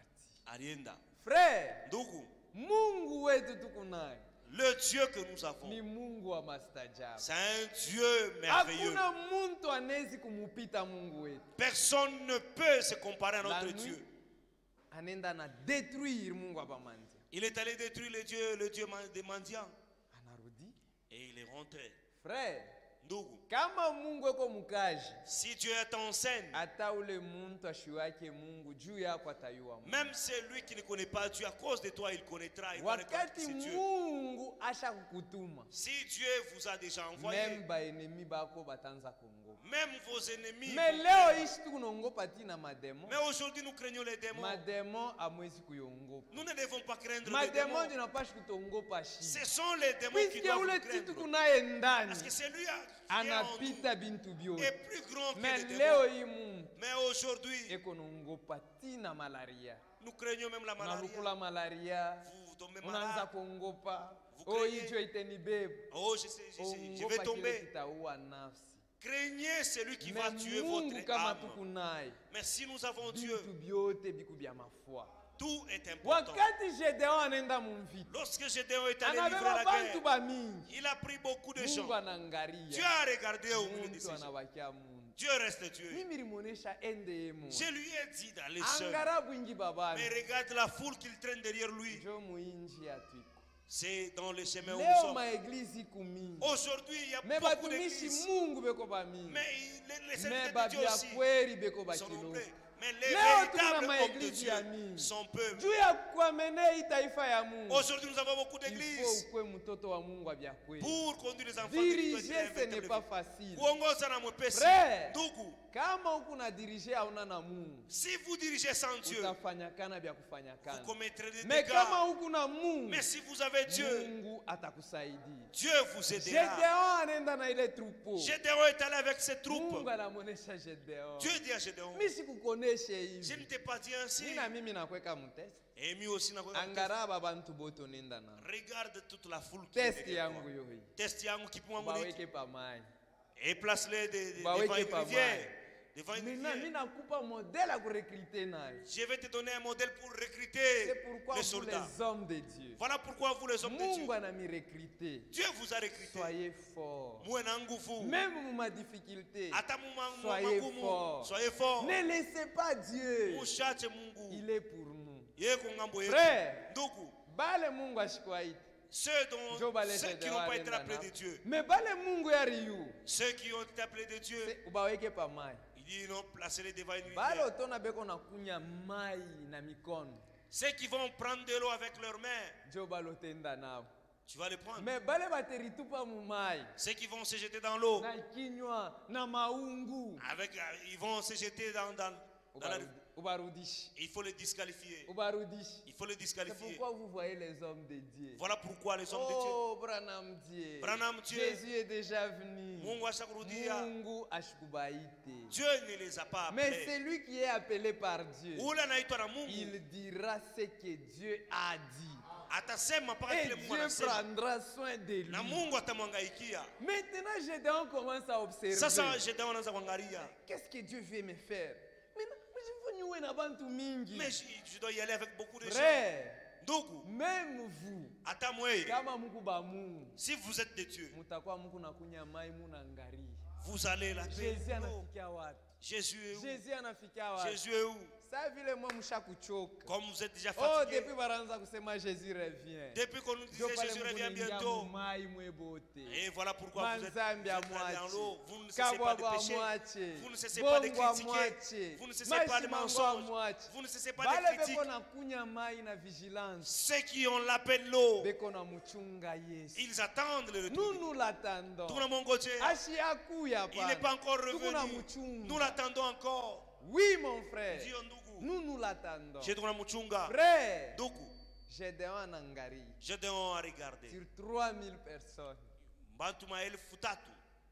alienda. Frère, Ndugu, Mungu wetu tuko naye le Dieu que nous avons, ni Mungu wa mastajabu. c'est un Dieu merveilleux. Hakuna muntu anezi kumupita Mungu wetu. Personne ne peut se comparer à La notre nuit, Dieu. anenda na détruire Mungu wa bamandia. Il est allé détruire le Dieu des mendiants. Anarudi. Et il est rentré. Frère, Ndugu, kama Mungu eko mukaji, si Dieu est en scène, ata ule muntu ashiwake Mungu juu yako atayua Mungu. même celui qui ne connaît pas Dieu, à cause de toi, il connaîtra. Il va reconnaître que Wakati c'est Dieu. Mungu asha kukutuma, Si Dieu vous a déjà envoyé, même baenemi bako batanza kongo. même vos ennemis. Mais vont leo craindre. ishi tukunongopa tina mademo. Mais aujourd'hui, nous craignons les démons. Mademo amwezi kuyongopa. Nous ne devons pas craindre les Mademo démons. ndinapashi kutongopa shi. Ce sont les démons qui Puisque doivent ule nous titu craindre. kunaye ndani Parce que c'est lui qui est en nous anapita bintu est byote. plus grand que Mais les leo démons. hii Mungu Mais aujourd'hui, eko nongopa tina malaria. nous craignons même la maladie. Unalukula malaria, Vous tombez unaanza malade. kuongopa. Vous Oh, craignez. hicho itanibeba. Oh, je sais, je vais Ongopa kile tomber. kitaua nafsi. Craignez celui qui va Mais tuer Mungu votre kama âme. tuko naye, Mais si nous avons Dieu, bintu byote biku bya mafua. tout est important. Wakati Gedeon anaenda mumvita, Lorsque Gédéon est allé livrer anabeba la bantu guerre, bamingi. il a pris beaucoup de gens. Mungu anaangalia. Dieu a regardé au milieu de Muntu ces gens. anabakia muntu. Dieu reste Dieu. Mimi limuonesha ende yemo. Je lui ai dit d'aller seul. Angara bwingi babana. Mais regarde la foule qu'il traîne derrière lui. Jo muinji atwiko. C'est dans le chemin où nous Leo sommes. maeglizi kumingi. Aujourd'hui, il y a Me beaucoup batumishi d'églises. Mungu beko bamingi. Mais les Me serviteurs de Dieu babia aussi kweli beko sont bakilo. nombreux. Mais les Leo véritables tuna hommes de maeglizi ya Dieu mingi. sont peu. Juu ya kuamene hii taifa ya Mungu. Aujourd'hui, nous avons beaucoup Il faut d'églises. ukwe mtoto wa Mungu wa vya kweli. Pour conduire les enfants de Dieu, Diriger ce n'est pas facile. kuongoza na mwepesi. Frère, Ndugu, kama huku na dirige hauna na Mungu, si vous dirigez sans Dieu, utafanyakana vya vous kufanyakana. commettrez des Mais kama dégâts. huku na Mungu, Mais si vous avez Dieu, Mungu atakusaidia. Dieu vous aidera. Gedeon anaenda na ile troupeau. Gédéon est allé avec ses troupes. Mungu anamuonesha Gedeon. Dieu dit à Gédéon, Mimi sikukuoneshe je ne hivi. t'ai pas dit ainsi. Mimi na mimi nakweka mtesi. Et lui aussi, Angaraba bantu boto nenda na. regarde toute la foule qui est Test derrière yangu toi. yo hii. Test yangu qui peut Baweke pamai. et place-les Baweke devant une pas rivière. Devant une Mimi rivière. nakupa modèle à recruter nayo. Je vais te donner un modèle pour C'est recruter pourquoi les vous soldats. les hommes de Dieu. Voilà pourquoi vous les hommes de Dieu, Mungu anami recruter. Dieu vous a recruté. Soyez forts. Muwe na nguvu. Même ma difficulté. Hata Soyez magumu. forts. Soyez forts. Ne laissez pas Dieu. Mushache Mungu. Il est pour nous. Yeye ko ngambo yetu. Frère, Ndugu, bale Mungu ashikwaiti. ceux Jo bale qui Gedeon n'ont pas été anaenda appelés nao. de Dieu, Mais bale Mungu yari yu. ceux qui ont été appelés de Dieu, Ubaweke pa mai. il dit non, placez-les devant une Bale rivière. otona beko na kunya mai na mikono. Ceux qui vont prendre de l'eau avec leurs mains, Jo balotenda nao. tu vas les prendre. Mais bale bateritupa mu mai. Ceux qui vont se jeter dans l'eau, Na kinywa na maungu. ils vont se jeter dans la rivière. Ubarudishi. Il faut les disqualifier. Ubarudishi. Il faut les C'est disqualifier. pourquoi vous voyez les hommes de Dieu. Voilà pourquoi les hommes de Dieu. Oh, Branham Dieu. Branham Dieu. Jésus est déjà venu. Mungu ashakurudia. Mungu ashikubaite. Dieu ne les a pas Mais appelés. celui qui est appelé par Dieu, Ule anaitwa na Mungu il dira ce que Dieu a dit. atasema mpaka Et kile Mungu Dieu anasema. prendra soin de lui. Na Mungu atamwangaikia. Maintenant, Gédéon commence à observer. Sasa Gédéon anaanza kuangalia. Qu'est-ce que Dieu veut me faire? Maintenant, je veux na bantu mingi. Mais je dois y aller avec beaucoup de gens. Frère, Ndugu, même vous, hata mweye, kama muku ba Mungu, si vous êtes de Dieu, mutakuwa muku na kunya mai muna ngari. vous allez la paix. Jésus anafikia wapi? Jésus est où? Jésus anafikia wapi? Jésus est où? Sa vile mwa mshakuchoka. Comme vous êtes déjà Oh, fatigué. depuis baranza kusema Jésus revient. Depuis qu'on nous Jo disait pale Jésus revient mukuningia bientôt. mumai mwebote. Et voilà pourquoi vous êtes Manzambi allés dans amwache. l'eau. Vous ne cessez pas Kabwa de bwa pécher. mwache. Vous ne cessez pas de Bongo bwa critiquer. mwache. Vous ne cessez pas de Mashimango mensonges. mwache. Vous ne cessez pas Bale de critiques. beko na kunya mai na vigilance. Ceux qui ont l'appel l'eau, Beko na muchunga Yesu. ils attendent le Nous retour. nous l'attendons. Tuna Mungu je, Ashi akuya il n'est pas encore Tukuna revenu. muchunga. Nous l'attendons encore. Oui mon frère. Ndio ndugu. Nous nous l'attendons. Je tuna mchunga. Frère. Ndugu, Gédéon anangaria Gédéon a regardé. sur 3000 personnes. Bantu maelfu tatu.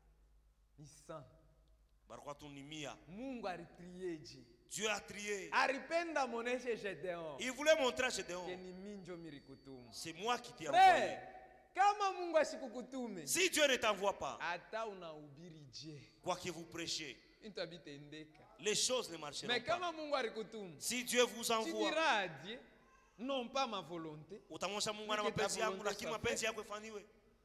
Ni 100. Barikuwa tu ni 100. Mungu alitrieje. Dieu a trié. Alipenda moneshe Gédéon. Il voulait montrer à Gédéon, Keni minjo mirikutumu. c'est moi qui t'ai envoyé. Frère, kama Mungu asikukutume, Si Dieu ne t'envoie pas, hata unahubiri je, quoi que vous prêchez, les choses ne marcheront Mais pas. kama Mungu alikutuma, Si Dieu vous tu envoie, diras à Dieu, non pas ma volonté, utamwonyesha Mungu ana Wiki mapenzi ta yangu, volonté lakini soit mapenzi faite. yako ifanywe.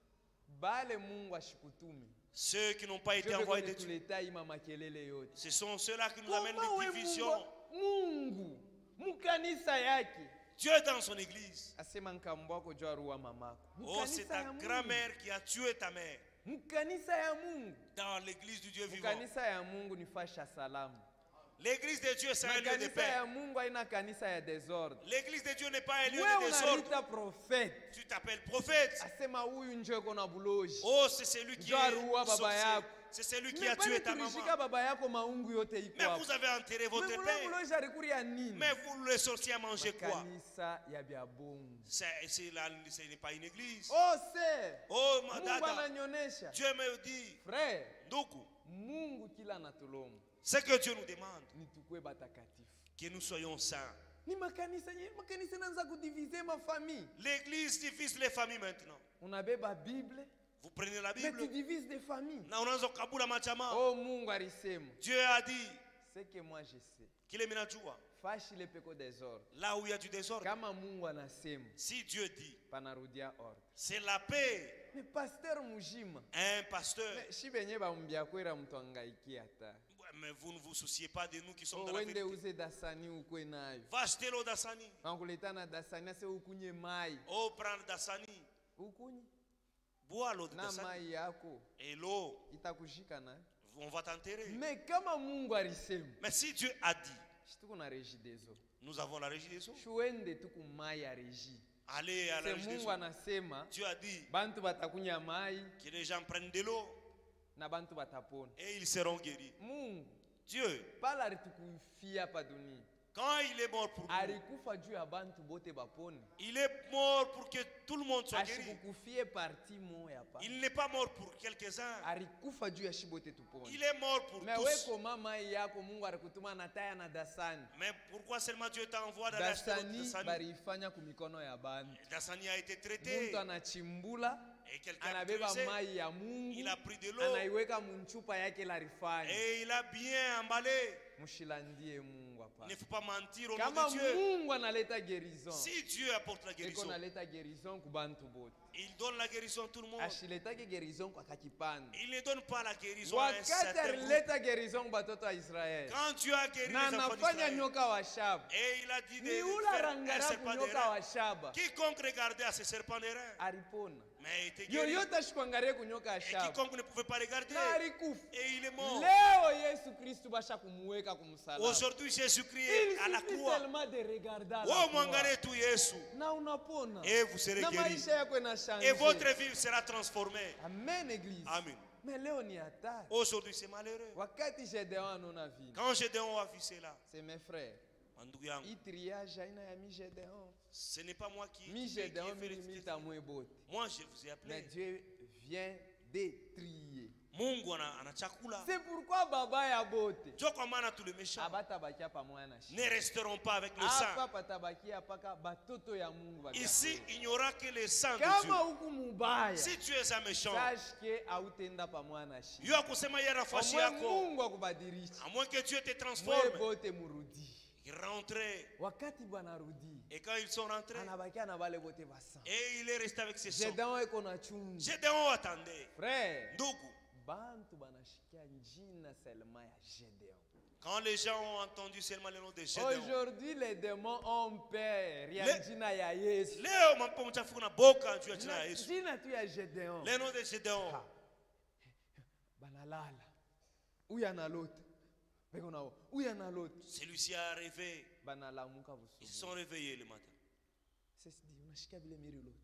bale Mungu ashikutume. Ceux qui n'ont pas été Dieu envoyés veut de que Dieu, tuleta ima makelele yote. ce sont ceux-là qui nous amènent Kama we des divisions. Mungu mukanisa yake Dieu dans son église. asema nkambo wako jua ruwa mamako. Oh, c'est ta grand-mère qui a tué ta mère. Mukanisa ya Mungu. Dans l'église du Dieu vivant. Mukanisa ya Mungu ni fasha salamu. L'église de Dieu, c'est un lieu de Kanisa paix. ya Mungu haina kanisa ya desordre. L'église de Dieu n'est pas un lieu Wewe de désordre. unalita prophète. Tu t'appelles prophète. Asema huyu njo kona buloji. Oh, c'est celui qui Njoo est aruwa baba sorcier. yako. C'est celui qui Mais a tué pale ta maman. tulishika baba yako maungu yote iko Mais hapo. vous avez enterré votre Mais père. buloji alikuri ya nini? Mais vous, le sorcier, a mangé quoi? Kanisa ya biabongo. Ce n'est pas une église. Oh c'est. Oh, Mungu madada. ananyonyesha. Dieu me dit, Frère, Ndugu, Mungu kila natulomba ce que Dieu nous demande, ni tukue batakatifu. que nous soyons saints. Ni makanisa inaanza kudivize mafamille. L'église divise les familles maintenant. Unabeba Bible, Vous prenez la mais tu Bible. divises des familles. Na unaanza kukabula majamaa. Oh Mungu alisema, Dieu a dit c'est que moi je sais. qu'il est minajua. Fashi le peko désordre. Là où il y a du désordre, Kama Mungu anasema, si Dieu dit, panarudia ordre. c'est la paix. Mais pasteur mujima. Un pasteur. Mais shi benye bambia kwera mtu angaikia hata. Mais vous ne vous souciez pas de nous qui sommes Oh dans la wende vérité. uze dasani ukwe nayo. Va acheter l'eau d'Assani. Wankuleta na dasani ase ukunye mai. Oh, prendre d'Assani. Ukunye. Bois l'eau Na d'Assani. mai yako Et l'eau, itakushika na. on va t'enterrer. Mais kama Mungu alisema, Mais si Dieu a dit, shituko na reji dezo. nous avons la régie des eaux. Shuende tuku mai ya reji. Allez à la Se régie des Mungu eaux. anasema, Dieu a dit bantu batakunya mai que les gens prennent de l'eau na bantu batapona. et ils seront guéris. Mungu Dieu, pala alitukufia hapa dunia. quand il est mort pour nous, Alikufa juu ya bantu bote bapone. il est mort pour que tout le monde soit guéri. Ashikukufie parti moya pa. Il n'est pas mort pour quelques-uns. Alikufa juu ya shibote tupone. Il est mort pour Mais tous. weko mama yako Mungu alikutuma na taya na dasani. Mais pourquoi seulement Dieu t'envoie dans l'acheter Dasani Dassani? barifanya kumikono ya bantu. Dassani a été traité. Mtu anachimbula, Et quelqu'un a anabeba creusé. mai ya Mungu, Il a pris de l'eau. anaiweka munchupa yake la rifani. Et il a bien emballé. Mushilandie Mungu Il hapa. ne faut pas mentir au nom Kama de Dieu. Mungu analeta guérison, Si Dieu apporte la eko guérison, naleta guérison ku bantu bote. il donne la guérison à tout le monde. Ashiletake guérison kwa kakipanda. Il ne donne pas la guérison à un Wakati certain groupe. alileta guérison kwa batoto wa Israeli. Quand Dieu a guéri Na les enfants anafanya d'Israël, nyoka wa shaba. et il a dit de Ni ula faire un rangara serpent de kunyoka wa rein. shaba. Quiconque regardait à ce serpent de rein, Alipona. mais il était guéri. Yoyote ashikwangarie kunyoka wa Et shaba. quiconque ne pouvait pas regarder, Na alikufa. et il est mort. Leo Yesu Kristu basha kumuweka kumsalaba. Aujourd'hui, Jésus-Christ Il est à la suffit croix. seulement de regarder à la Oh, croix. mwangalie tu Yesu. Na unapona. Et vous serez Na guéris. maisha yako Et inashangia. votre vie sera transformée. Amen église. Amen. Mais leo ni hatari. Aujourd'hui, c'est malheureux. Wakati Gedeon anaona vile. Quand Gédéon a vu cela, C'est mes frères. mandugu yangu, Hii triage haina ya mi Gedeon. ce n'est pas moi qui Mi ai fait Gedeon les milimita mwebote. Moi, je vous ai Mais appelé. Dieu vient de trier. Mungu ana chakula. C'est pourquoi baba ya bote. Ndio kwa maana tous les méchants Abatabakia pamoja na ne resteront pas avec le Hapa sang. patabakia paka batoto ya Mungu bakia. Ici, il n'y aura que le sang de Kama Dieu. huku mubaya. Si tu es un méchant, Sache que hautenda pamoja na shi. Dieu akusema yeye nafasi Omwe yako, Mungu akubadilisha. à moins que Dieu te Mwe transforme. bote murudi. Ils rentraient. Wakati bwana rudi. Et quand ils sont rentrés, Anabakia na bale bote basa. et il est resté avec ses sons. Gedeon eko na chungu. Gédéon attendait. Frère, Ndugu, bantu banashikia njina selma ya Gedeon. quand les gens ont entendu seulement le nom de Gédéon, Aujourd'hui les démons ont peur ya Le- njina ya Yesu. leo mambo mchafu na boka juu ya jina la Yesu. Jina tu ya Gedeon. Le nom de Gédéon, Ha. Banalala. Uya analota. Beko nao. Uya analota. celui-ci a rêvé. Banalamuka Ils se busubu. sont réveillés le matin. Sisi unashika vile miri lota.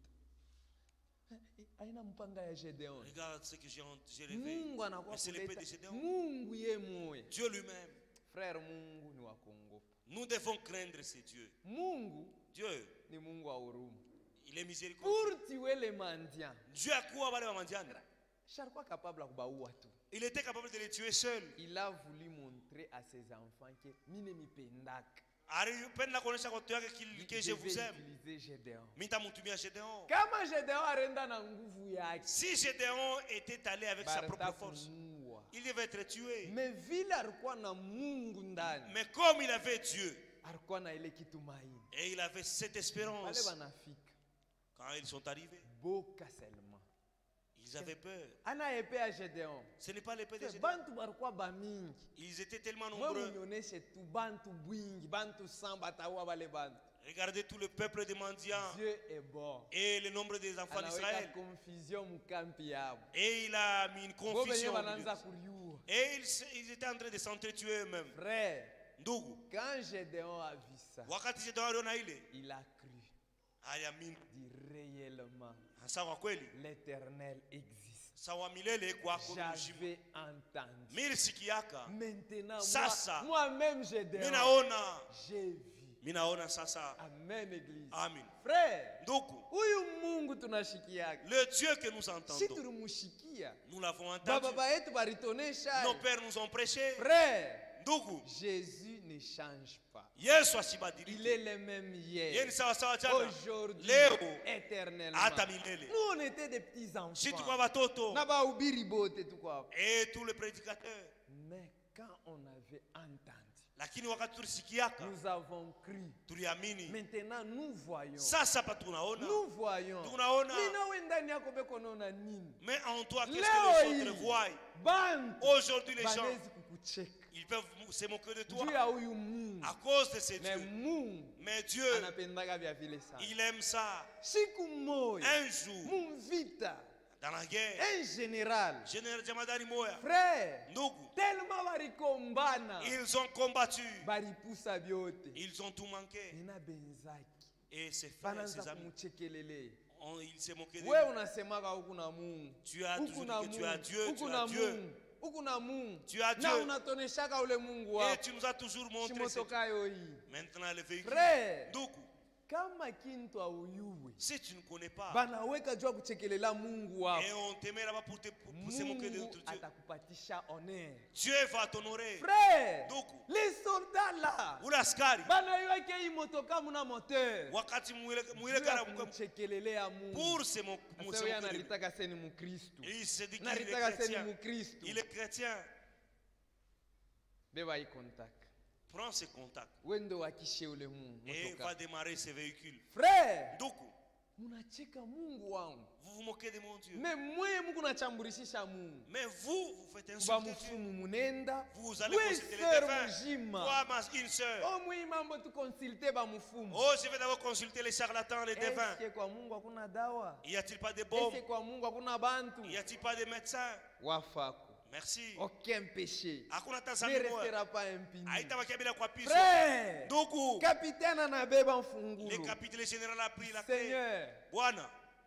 Aina mpanga ya Gedeon. Regarde ce que j'ai rêvé. Mungu anakuwa Mais c'est l'épée de kuleta. Gédéon. Mungu ye moyo. Dieu lui-même. Frère Mungu ni wa kuogopa. Nous devons craindre ce Dieu. Mungu Dieu, ni Mungu wa huruma. il est miséricordieux. Pour tuer les mendiants. Dieu a quoi wale wamandiani? Sharikuwa capable ya kubaua tu. Il était capable de les tuer seul. Il a voulu montrer à ses enfants que mine mipendaka. Alipenda kuonesha kwa watu yake que je vous aime. Utiliser Gedeon. Mimi nitamtumia Gédéon. Kama Gedeon arenda na nguvu yake. Si Gédéon était allé avec sa propre force, Baratamuua. il devait être tué. Mais vile alikuwa na Mungu ndani, Mais comme il avait Dieu alikuwa na ile kitumaini. et il avait cette Wale espérance, wanafika quand ils sont arrivés, boka seulement. ils avaient peur. Ana epee ya Gedeon. Ce n'est pas l'épée de Se Gédéon. bantu balikuwa bamingi. Ils étaient tellement Mwe nombreux. munioneshe tu bantu bwingi, bantu 100 bataua wale bantu. Regardez tout le peuple de mendiants Dieu est bon. et le nombre des enfants Anaweka d'Israël. confusion mukampi yabo. Et il a mis une Bo benye confusion. bananza kuliua. Et ils étaient en train de s'entretuer eux-mêmes. Frère, Ndugu, quand Gédéon a vu ça, wakati Gedeon aliona ile, il a cru. aliamini Dit réellement, sawa kweli, l'Éternel existe. sawa milele kwako mshimo. J'avais entendu. Mimi sikiaka, Maintenant, Sasa. moi-même Gédéon, mimi naona, j'ai vu. mimi naona sasa. Amen, Église. Amen. Frère, Ndugu, huyu Mungu tunashikiaka. le Dieu que nous Si entendons, tulimushikia, nous l'avons entendu. baba yetu baritonesha. Nos pères nous ont prêché. Frère, Ndugu, Jésus ne change pas. Yesu Il asibadilike. est le même Yeye hier, ni sawa sawa jana, aujourd'hui, leo, éternellement. hata milele. Nous, on était des petits enfants. Si tulikuwa watoto Na bahubiri bote tuko hapo. et tous les prédicateurs, Mais quand on avait entendu, lakini wakati tulisikiaka nous avons cru. tuliamini. Maintenant, nous voyons. Sasa hapa tunaona, Nous voyons. tunaona. Mimi nawe ndani yako beko naona nini? Mais en toi, qu'est-ce Leo que les hii, autres voient? bantu Aujourd'hui, les gens, banezi kukucheka. ils peuvent se moquer de toi Juu ya huyu Mungu. à cause de ces Mais dieux. Mungu Mais Dieu, anapendaka vya vile sana. il aime ça. Siku moja Un jour, mumvita dans la guerre, un général, général Jamadari Moya, frère, Ndugu, tellement barikombana ils ont combattu, baripusa vyote ils ont tout manqué. nina benzaki Et ses frères, ses banaanza amis, kumuchekelele. ils se moquaient de We lui. unasemaka huku na Mungu, Tu as huku toujours na dit que tu as Mungu, Dieu, huku tu na as Dieu. Mungu, huku na Mungu, Tu as na Dieu. unatoneshaka ule Mungu Et wako tu nous as toujours montré ce shimotokayo hii. Maintenant, le véhicule. Frère, Ndugu, kama kintu auyuwe si tu ne connais pas, banaweka jua kuchekelela Mungu wako, et on t'aimait là-bas pour se moquer de Mungu notre Dieu, atakupatisha honneur. Dieu va t'honorer. Frère, Ndugu, les soldats là ule askari, banaiweke hii motoka muna moteur wakati mwile juu ya kara kumchekelelea Mungu. pour se Sasa huyu moquer de lui. analitaka seni Mukristo, Et il se dit qu'il est naritaka seni chrétien. Mukristo. Il est chrétien. Beba hii contact, Prends ses contacts wende wakishe ule Mungu et motoka. va démarrer ce véhicule. Frère, Ndugu, munacheka Mungu wangu, vous vous moquez de mon Dieu. me mwe Mungu nachamburishisha Mungu Mais vous faites ba insulter Dieu. mufumu munenda Vous allez we consulter les sœur devins. mujima Toi, une sœur. omwi mambo tukonsulte ba mufumu. Oh, je vais d'abord consulter les charlatans, les devins. Eske kwa Mungu hakuna dawa? Y a-t-il pas de baume? Eske kwa Mungu hakuna bantu? Y a-t-il pas de médecins? Wafako Merci. aucun péché Hakuna ne tazami moja. restera pas impuni. Haitabakia bila kuapishwa. Frère, Ndugu, capitaine anabeba le mfungulo. capitaine général a pris la clé. Seigneur, Bwana,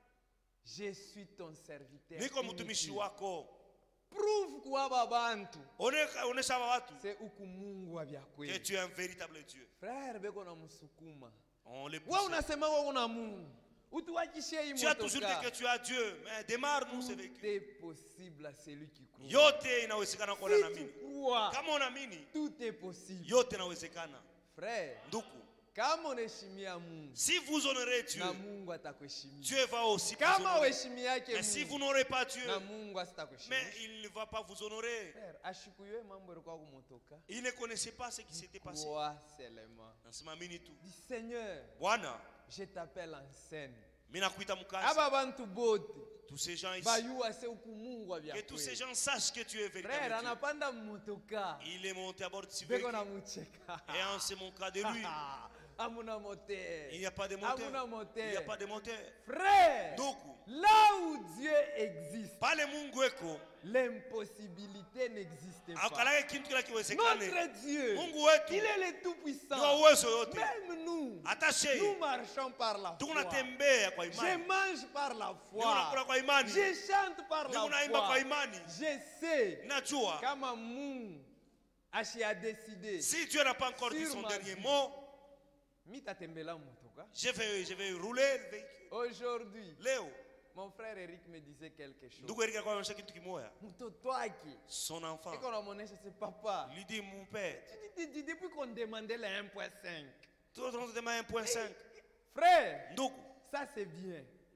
je suis ton serviteur. niko mtumishi inutile. wako. Prove kuwaba bantu Onesha hawa watu se uku Mungu wa vya que kweli. tu es un véritable Dieu. Frère, beko na msukuma. On les Wewe pousse. unasema wewe una Mungu. Utuwakishie hii Tu as toujours dit motoka. que tu as Dieu, mais démarre-nous ce Tout véhicule. est possible à celui qui croit. Yote inawezekana kwa Si tu naamini. crois, Kama unaamini, tout est possible. yote inawezekana. Frère, Ndugu, kama unaheshimia Mungu si vous honorez Dieu, na Mungu atakuheshimia. Dieu va aussi vous Kama honorer. uheshimi yake Mais si Mungu vous n'honorez pas Dieu, na Mungu asitakuheshimia. mais il ne va pas vous honorer. Frère, ashikuye mambo yalikuwa kumotoka. Il ne connaissait pas ce qui s'était passé. Crois seulement. Nasimamini tu. Dis Seigneur, Bwana, je t'appelle en scène. mimi nakuita mkazi. Aba bantu bote Tous ces gens ici, bayua se uku Mungu wa vya que tous ces kweli. gens sachent que tu es Frère, véritable Dieu. anapanda mmotoka. Il est monté à bord de ce Beko véhicule na mucheka. et on se moquera de lui. Amuna moteur. Il n'y a pas de Amuna moteur. moteur. Il n'y a pas de moteur. Frère, Ndugu, là où Dieu existe, pale Mungu eko, l'impossibilité n'existe pas. akalake kintu kila kiwezekane. Notre Dieu, Mungu wetu il est le ndio tout-puissant. uwezo yote. Même nous, Atashe, nous marchons par la foi. tunatembea kwa Je imani. mange par la Ndio unakula foi. kwa imani. Je chante par Ndio la unaimba kwa foi. imani. Je sais, Najua, kama Mungu ashi a décidé, si Dieu n'a pas encore dit Sur son ma dernier vie. mot, mitatembela mutoka. je vais rouler le véhicule. Aujourd'hui, Leo, mon frère Eric me disait quelque chose. ndugu Erika kwa anaonyesha kitu kimoja. Mtoto wake, Son enfant, et qu'on a monnaie, c'est papa. il lui dit, mon père, Depuis qu'on demandait le 1.5, tout le monde demande 1.5. frère, Ndugu, ça c'est bien.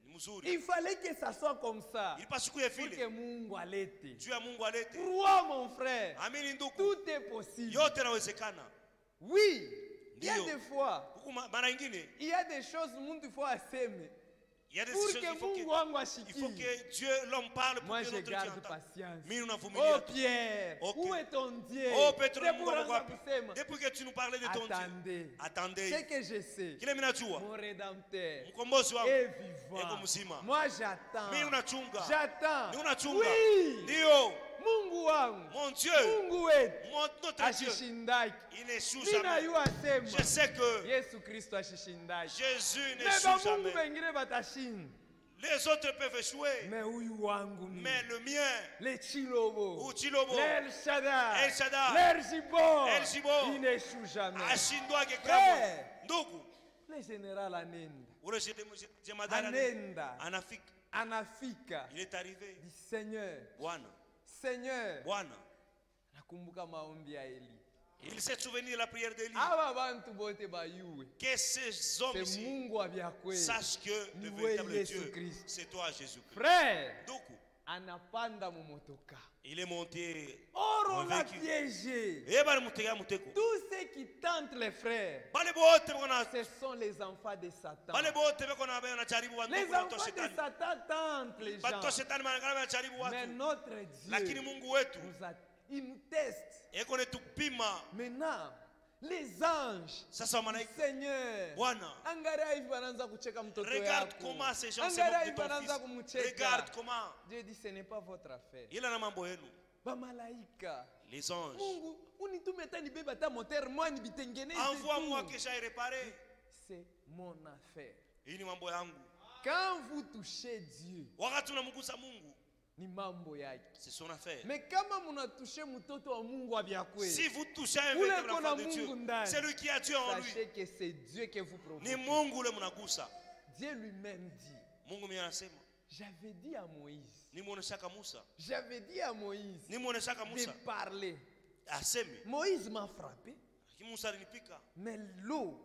mzuri. Il fallait que ça soit comme ça. Ilipaswa siku ya Pour que vile Mungu alete. juu ya Mungu alete. Crois mon frère. Amini ndugu, Tout est possible. yote yanawezekana. Oui. Il y a Ndio. des fois, Huku mara nyingine il y a des choses Mungu il faut aseme. il y a des Pour choses que il faut Mungu wangu il faut ashikie. que Dieu l'homme parle pour Moi que je l'autre garde entende. patience. Mimi Oh unavumilia. Pierre, Ok. où est ton Dieu? Oh Petro, C'est Mungu pour wako ça wapi? kusema. Depuis que tu nous parlais de ton Dieu. Attendez. Ce Attendez. que je sais, Kile mimi najua. mon rédempteur Mkombozi wangu est eko vivant. mzima. Moi j'attends. Mimi unachunga. J'attends. Ni unachunga. Oui. Ndio. Mungu wangu. Mon Dieu. Mungu wetu. Notre Dieu. Ashishindaki. Il n'échoue Mimi jamais. najua sema. Je sais que Yesu Kristo ashishindaki. Jésus Mais n'échoue Mungu jamais. wengine batashinda. Les autres peuvent échouer. Mais huyu wangu ni. Mais le mien, Le Chilobo. ou Chilobo, El Shaddai. El Shaddai. El Gibor. El Gibor. Il n'échoue jamais. ashindwake Frère. kamwe. Ndugu, Le général anenda. ule jemadari Anenda. anafika. Anafika. Il est arrivé. Di Seigneur. Bwana, Seigneur. Bwana. Nakumbuka maombi ya Eli. Il s'est souvenu de la prière d'Élie. Aba bantu bote bayue. Que ces hommes C'est ici Mungu abyakwe. sachent que le Ni véritable wewe Dieu, Yesu Kristo. c'est toi, Jésus-Christ. Frère, Ndugu, anapanda mumotoka. il est monté. Or on l'a Convaincu. piégé. Eh, bali mutega muteko. Tous ceux qui tentent les frères, Bale bote beko na ce sont les enfants de Satan. bale bote beko na bana jaribu Les wandugu na enfants de shetani. Satan tentent les Bato gens. shetani manakana jaribu Mais watu. notre Lakini Dieu Mungu wetu il nous teste. eko netupima. Maintenant, les anges, Sasa malaika, Seigneur, Bwana, angalia hivi wanaanza kucheka mtoto regarde yako. comment ces gens se Angalia moquent de hivi ton wanaanza fils. kumcheka. Regarde comment. Dieu dit ce n'est pas votre affaire. Ila na mambo yenu. Bamalaika, Les anges. Mungu unitume hata nibebe hata moteur moi nibitengeneze Envoie-moi tu. que j'aille réparer. C'est mon affaire. Hii ni mambo yangu. Quand vous touchez Dieu, Wakati unamgusa Mungu, ni mambo yake. c'est son affaire. Mais kama munatushe mtoto wa Mungu abyakwe, Si vous touchez un Ule véritable kona enfant de Dieu, Mungu ndani. c'est lui qui a Dieu en lui. sachez que c'est Dieu que vous Ni provoquez. Mungu ule mnagusa. Dieu lui-même dit, Mungu mwenyewe anasema, j'avais dit à Moïse, nimuoneshaka Musa. j'avais dit à Moïse Nimuoneshaka de Musa. parler. Aseme. Moïse m'a frappé, Lakini Musa alinipika. mais l'eau,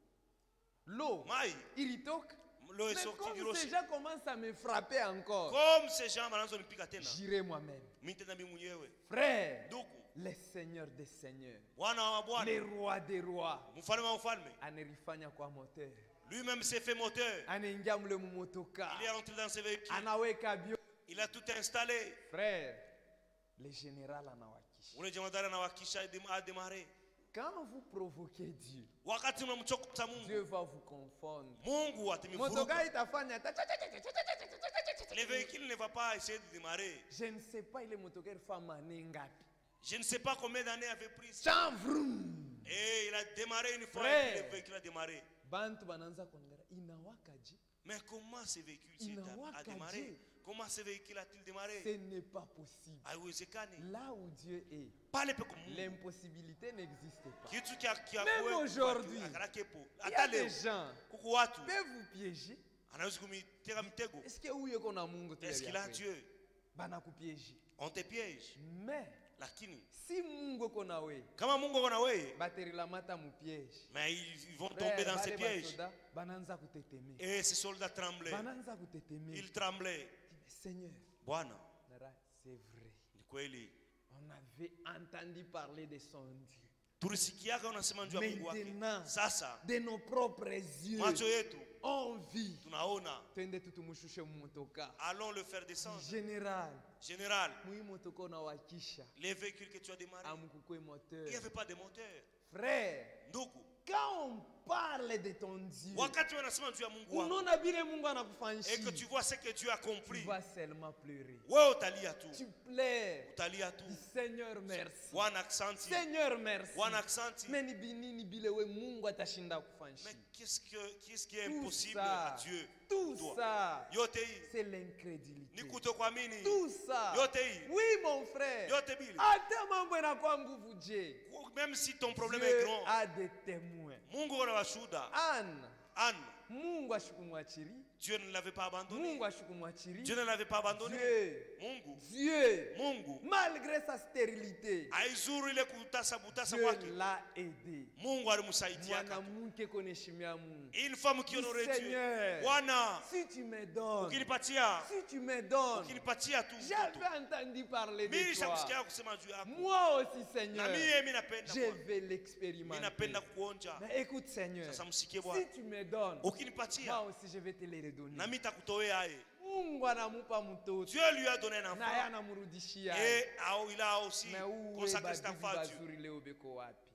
Mai, ilitoka. l'eau est Mais sortie du comme ces rocher. gens commencent à me frapper encore, Comme ces gens wanaanza kunipika tena. j'irai moi-même. Mimi tena mimi mwenyewe. Frère, Ndugu, le Seigneur des Seigneurs, Bwana wa le Bwana, roi des rois, mfalme wa mfalme, anarifanya kwa moteur. lui-même s'est fait moteur. Anaingia mle mumotoka. Il est rentré dans ses véhicules. Anaweka bio. Il a tout installé. Frère, le général anawakisha. Ule jemadari anawakisha a démarré. Quand vous provoquez Dieu, Wakati unamchokoza Dieu Mungu, va vous confondre. Mungu atimivuruga. Motoka itafanya ta- Le véhicule ne va pas essayer de démarrer. Je ne sais pas ile motoka ilifanya manne ngapi. Je ne sais pas combien d'années avait pris. Chan vroom. Et il a démarré une fois Frère. et puis le véhicule a démarré. Bantu banaanza kuangalia inawakaje? Mais comment ce véhicule Il n'a a pas démarré? qu'à Comment ce véhicule a-t-il Ce démarré? n'est pas possible. Haiwezekani. Là où Dieu est, Pale pe kumu. l'impossibilité n'existe pas. Kitu kia Même kuwe- aujourd'hui, akarakepo. Il y a Hata des leo gens kuku watu qui peuvent vous piéger. anaweza kumitega mtego. Est-ce que huyo kona Mungu tu Est-ce qu'il a yako? Dieu? Banakupiéger. On te piège. Mais Lakini si Mungu kona we, kama Mungu ako na wewe, baterilamata mu piège. mais ils vont Frère, tomber dans ces bale pièges. basoda, bananza kuteteme. Et ces soldats tremblaient. Bananza kuteteme. Ils tremblaient. Seigneur, Bwana, c'est vrai. ni kweli. On avait entendu parler de son Dieu. Tulisikiaga unasema juu ya Mungu wake. Maintenant, Sasa de nos propres yeux, macho yetu on vit. tunaona. Twende tutumushushe mumotoka. Allons le faire descendre. Général, Général, mui motoka unawakisha. les véhicules que tu as démarrés, Amukukwe moteur. il n'y avait pas de moteur. Frère, Ndugu, quand on parle de ton Dieu, wakati wanasema juu ya Mungu wako unaona bile Mungu et que anakufanyishia, tu vois ce que Dieu a tu accompli, vas seulement pleurer. wewe utalia tu. Tu pleures. Utalia tu. Dis, Seigneur, merci. Bwana aksanti. Seigneur, merci. Bwana aksanti. Mais ni binini bile we Mungu atashinda Mais kufanyishia. qu'est-ce qui est Tout impossible ça, à Dieu? tout Toi. ça, Yote hii c'est l'incrédulité. ni kutokuamini. Tout ça. Yote hii. Oui, mon frère. Yote bili. Hata mambo inakuwa nguvu je. Même si ton problème Dieu est grand, a des témoins. Mungu ana washuhuda. Anne, Anne, Mungu ashikumwachiri. Dieu ne l'avait pas abandonné. Mungu ashikumwachiri. Dieu ne l'avait pas abandonné. Dieu. Mungu. Dieu. Mungu. Malgré sa stérilité. Aizuru ile kutasa butasa Dieu kwake. l'a aidé. Mungu alimsaidia. Mwanamke koneshimia Mungu. Une femme qui honorait Dieu. Seigneur, Bwana, si tu me donnes, ukinipatia, si tu me donnes, ukinipatia tu. j'avais entendu parler Mimi de toi. nishakusikia kusema juu yako. Moi aussi, Seigneur, Na mimi napenda. je vais Mimi l'expérimenter. napenda kuonja. Mais écoute, Seigneur, Sasa msikie si Bwana. tu me donnes, Ukinipatia, moi aussi je vais te les redonner. na mimi nitakutoa yeye. Mungu anamupa mtoto Dieu lui a donné un naye enfant. anamrudishia. Et il a aussi Mais uwe consacré cet babibi enfant à Dieu. bazuri leo beko wapi?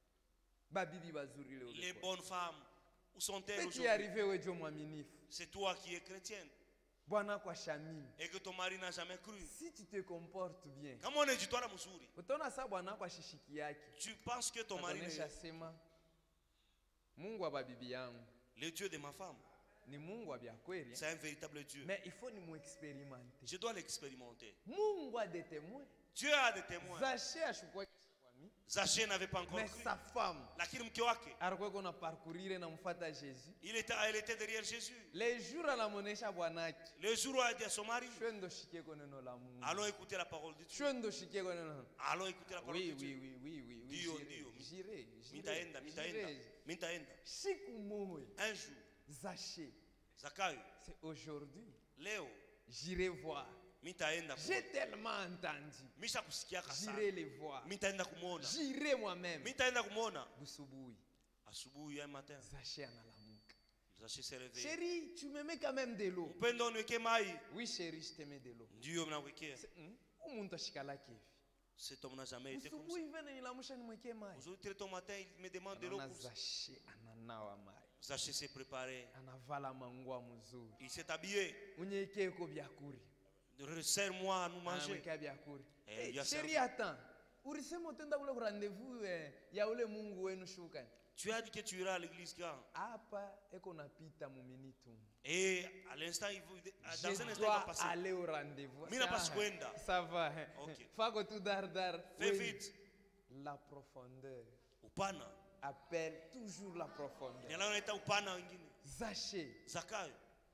Babibi bazuri leo Les beko wapi? bonnes femmes, où sont-elles Ce qui est aujourd'hui? arrivé au Dieu mwaminifu. C'est toi qui es chrétienne Bwana kwa shamini. et que ton mari n'a jamais cru. Si tu te comportes bien, Kama unajitwala mzuri, utaona saa bwana kwa shishiki yake. tu penses que ton mari Ataonesha est sema Mungu wa babibi yangu le Dieu de ma femme. ni Mungu wa bya kweli. C'est un véritable Dieu. Mais il faut ni muexperimenter. Je dois l'expérimenter. Mungu a des témoins. Dieu a des témoins. Zaché ashukwa kwami. Zaché n'avait pas encore Mais cru. sa femme Lakini mke wake, alikuwa kuna parcourir na mfuata Jésus. elle était derrière Jésus. Les jours anamuonesha bwanake. Le jour où elle a dit à son mari, Shwendo shikeko neno la Mungu. allons écouter la parole de Dieu. Shwendo shikeko neno. Allons écouter la parole Oui, de Dieu. oui. Dio, J'irai, dio. j'irai. Mitaenda. Mitaenda. Siku moja Un jour, Zaché, Zakayo, c'est aujourd'hui. leo, J'irai voir. mitaenda J'ai tellement entendu. misha kusikia kasa. J'irai les voir. Mitaenda kumwona. J'irai moi-même. Mitaenda kumwona. Busubuhi. Asubuhi un matin, Zaché analamuka. Zaché s'est réveillé. Chérie, tu me mets quand même de l'eau. Upendo uniwekee mai. Oui, chérie, je te mets de l'eau. Ndio mnawekea. Umuntu ashikalake hivi. Cet homme n'a jamais été comme ça. Busubuhi vene nilamusha nimwekee mai. Aujourd'hui, très tôt matin, il me demande de l'eau Anaona pour ça. Zaché ananawa mai. Zaché s'est préparé. Anavala manguo mzuri. Il s'est habillé. Unyekeko byakuri. Serre-moi à nous manger. Anamwekea byakuri. Eh, ya Chérie, servi. attends. Ulisema utenda kule rendezvous ya ule Mungu wenu shuka. Tu as dit que tu iras à l'église quand? Hapa eko napita muminitu. Et à l'instant, dans un Je instant, il va dois passer. aller au rendez-vous. Mimi napaswa kwenda. Ça va. Ok. Fako tu dar. Fais Oui. vite. La profondeur Upana. appelle toujours la profondeur. Ninaona upana wengine. Zaché. Zakayo.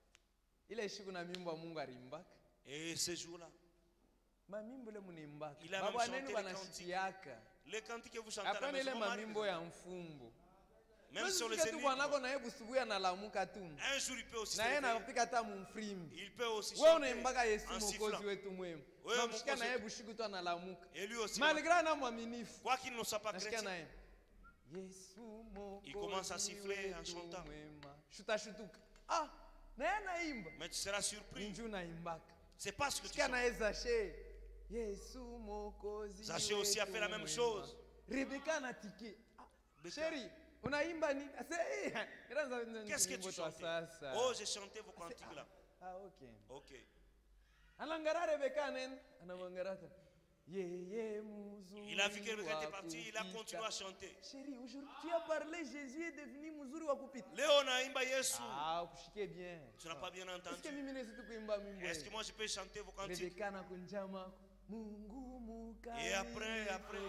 Ile siku na mimbo wa Mungu alimbaka. Et ce jour-là, Mamimbo le munimbaka. Il a Baba même chanté nenu les wanashikiaka. les cantiques que vous chantez à la Hapana ile maison, mon mari, mamimbo ya mfumbo. même sur les Unasikia tu bwanako énigmes, na yeye busubuhi analamuka tu. un jour il peut aussi se Na yeye réveiller. anapika hata mumfrimbi. Il peut aussi Wewe chanter unaimbaka Yesu en mwokozi sifflant. wetu mwema. Wewe Namshikia na mwokozi yeye wetu. bushiku tu analamuka. Et lui aussi, Malgré na mwaminifu. quoi qu'il ne soit pas Nasikia na chrétien, yeye. Yesu mwokozi. Il commence à siffler en wetu chantant. mwema. Shutashutuka. Ah, na yeye naimba. mais tu seras surpris. Inju naimbaka. C'est pas ce que tu Sikia na chantes. yeye Zaché. Yesu mwokozi. Zaché aussi a wetu fait la même mwema. chose. Rebecca na tike. Ah, Rebecca. Chérie, unaimba nini? Qu'est-ce que tu chantes? sasa? Oh, j'ai chanté vos cantiques là. Ah, ok. Ok. Anangara Rebecca nene, anamwangara tena. Yeye mzuri. Il a vu que Rebecca était wa partie, il a kupita. continué à chanter. Chérie, aujourd'hui tu as parlé, Jésus est devenu mzuri wa kupita. Léo naimba Yesu. Ah, ukushike bien. Tu n'as pas bien Est-ce que entendu. mimi nesi tu kuimba mimbo? Est-ce que moi je peux chanter vos cantiques? Rebecca na kunjama. Mungu mukali. Et après.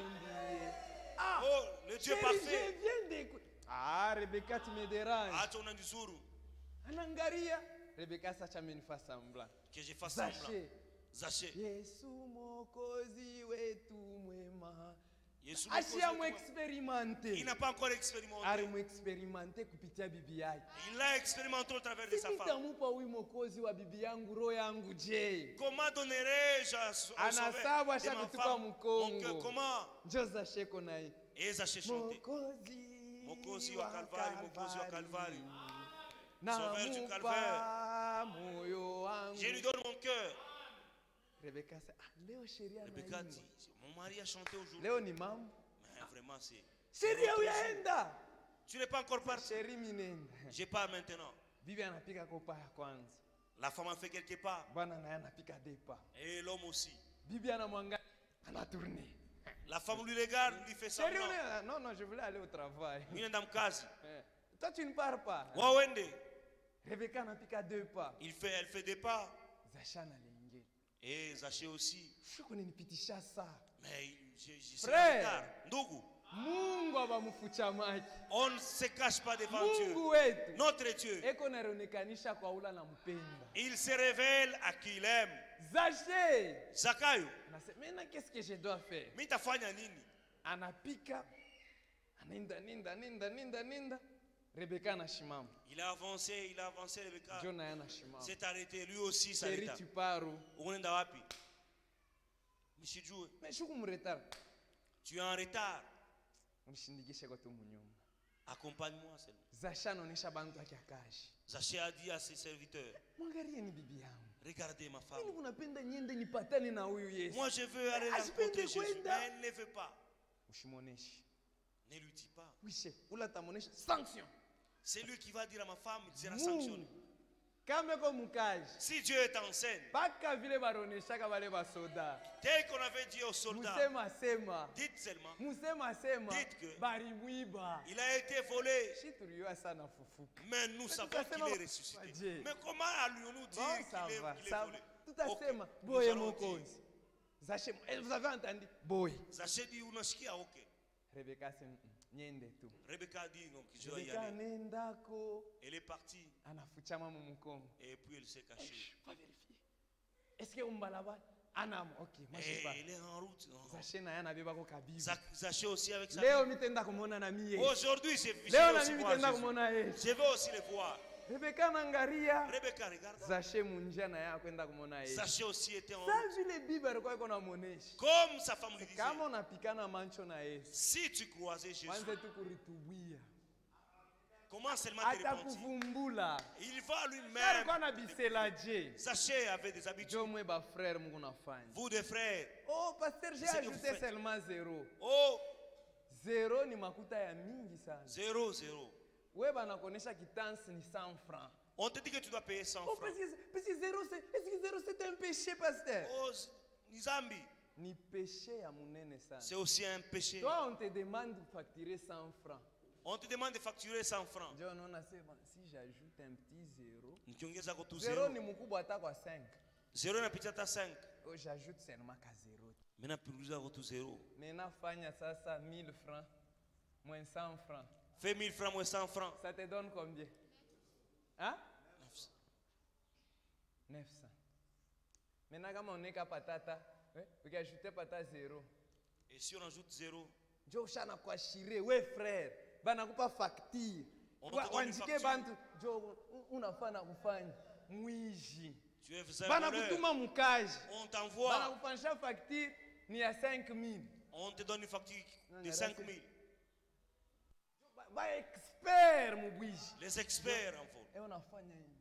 Ah, Oh, le Dieu chérie, parfait. je viens d'écouter. Ah, Rebecca tu me déranges. Acha unanizuru. Anangaria. Rebecca sacha amenifa semblant. Que je fasse semblant. Zaché. Zaché. Yesu mwokozi wetu mwema. Yesu Ashia mwokozi wetu. muexperimente. Il n'a pas encore expérimenté. Ari muexperimente kupitia bibi yake. Il l'a expérimenté au travers de sa femme. Nitamupa huyu mwokozi wa bibi yangu roho yangu je? Comment donnerai-je au sauveur Anasabu de ma ashakitupa femme mon mkongo. cœur? Comment? Njo Zaché naye. Et Zaché chanté. Mwokozi wa Kalvari, Mwokozi wa Kalvari. Sauveur du Namupa moyo wangu. Je lui donne mon cœur. Rebecca sait, ah, leo sheria Rebecca naimba. dit, mon mari a chanté aujourd'hui. Leo ni mambo. Mais vraiment, c'est. Sheria uyaenda. Tu n'es pas encore parti. Sheri minenda. Je pars maintenant. Bibi anapika kopa ya kwanza. La femme a fait quelques pas. Bwana naye anapika depa. Et l'homme aussi. Bibi anamwangalia anatourner. La femme lui regarde, lui fait Chérie, semblant. non, je voulais aller au travail. Mimi naenda mkazi. Toi, tu ne pars pas. Wawende. Rebecca anapika deux pas. Elle fait des pas. Zaché analingi. Et Zaché aussi. Shuko ninipitisha saa. Mais je Frère. retard. Ndugu. Mungu abamufuchamaki. On ne se cache pas devant Dieu. Mungu wetu Notre Dieu, eko naonekanisha kwa ula na mpenda. il se révèle à qui il aime. Zaché Zakayo, anasema maintenant qu'est-ce que je dois faire? mitafanya nini? Anapika ninda Rebeka anashimama. Il a avancé, Rebecca Jona anashimama. s'est arrêté, lui aussi Sheri s'arrêta. Chiparu Unaenda wapi? Mishijue, meshuku mretara tu es en retard. mshindikishe kwa tu munyuma. Accompagne-moi seulement. Zasha anaonesha bantu yake akashi. Zaché a dit à ses serviteurs, Mwangalie ni bibi yangu. regardez ma femme. Mimi kunapenda niende nipatane na huyu Yesu. Moi je veux aller Asipende rencontrer Jésus, kwenda. mais elle ne veut pas. Ushimoneshi. Ne lui dis pas. Wishe ula tamonesha sanction. C'est lui qui va dire à ma femme, il sera Mungu. sanctionné. Kama ko mukaji. Si Dieu est en scène, Paka vile baroneshaka bale basoda. tel qu'on avait dit aux soldats, Musema dites seulement, Dites que barimwiba. il a été volé. Shituriwa sana fufuka. Mais nous savons qu'il est ressuscité. Dieu. Mais comment allons-nous dire Bon, ça qu'il va, est ça volé? va. Tout à fait, Ok, nous boye allons mokonzi. dire. Zache, vous avez entendu? Boye. Zaché dit, unasikia, ok. Rebecca c'est nyende tu. Rebecca a dit, donc je dois y Rebecca aller. nendako Elle est partie anafuchama mu mukongo. et puis elle s'est cachée. Va vérifier. Est-ce que umbalaba anam? OK, moi je sais Et pas. elle est en route. Zache na yana beba ko kabibi. Zaché aussi avec sa Leo Bible. mitenda kumona na mie. Aujourd'hui, je Leo vais na aussi mimi voir mitenda Jésus. kumona Yesu. Je veux aussi le voir. Rebecca nangaria. Rebecca, regarde. Zache munjia na ya kwenda kumona Yesu. Zaché aussi était en Sa route. vile bibi alikuwa iko namuonesha. Comme sa femme lui disait, Kama unapikana mancho na Yesu. si tu croisais Jésus, Kwanza tu kuritubia. comment seulement te repentir? Atakuvumbula. Il va lui-même. Alikuwa na bisela je. Zaché avait des habitudes. Jo mwe ba frère Mungu nafanya. Vous des frères. Oh pasteur, j'ai C'est que vous ajouté faites. seulement 0. Oh, 0 ni makuta ya mingi sana. 0, 0. Wewe banakuonesha kitansi ni 100 francs. On te dit que tu dois payer 100 Oh francs. parce que 0 c'est est-ce que 0 c'est un péché pasteur? Oh, Nizambi, Ni péché ya munene sana. c'est aussi un péché. Toi on te demande de facturer 100 francs. On te demande de facturer 100 francs. Je unaona sema si j'ajoute un petit 0. Nikiongeza kwa tu 0 0. ni mkubwa hata kwa 5. 0 inapitia hata 5. Oh j'ajoute seulement ka 0. Maintenant punguza kwa tu 0. Maintenant fanya sasa 1000 francs moins 100 francs. Fais 1000 francs moins 100 francs. Ça te donne combien? Hein? 900. 900. Maintenant, kama uneka patata, ukiajouter patata 0. Et si on ajoute 0, Jo shana kwa shire, we frère, banakupa facture. On te donne une Wandike facture. bantu, jo unafana kufanya mwizi. tu es un voleur. Banakutuma mukaji. On t'envoie, Banakupanisha facture ni ya 5000. on te donne une facture de 5000. Ba expert mubwizi. Les experts en vol. Unafanya hivi.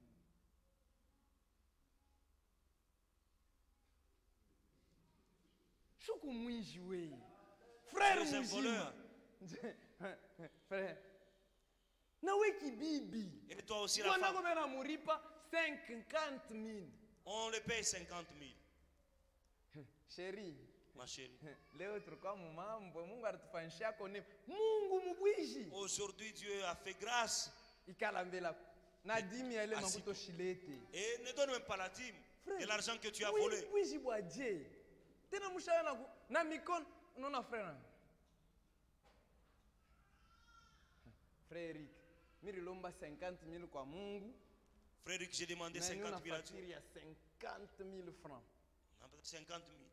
Shuku mwizi we. Frère Tu es un voleur. mzima. Frère. Na we kibibi. Et toi aussi la Mwana femme. kome na muripa 50,000. On le paye 50 000. Chérie, Ma chérie. leo tulikuwa mumambo, Mungu alitufanyishia kone. Mungu mubwishi. Aujourd'hui, Dieu a fait grâce. Ikala mbela. Na dimi ya ile Asi- makuto shilete. Et ne donne même pas la dîme Frère, de l'argent que tu as oui, volé. mwishi bwaje. Tena mshaya na mikono unaona frère. Frère Eric, mimi nilomba 50,000 kwa Mungu. Frédéric, j'ai demandé Na 50 niona 000 à facture Dieu. ya 50,000 francs. 50 000.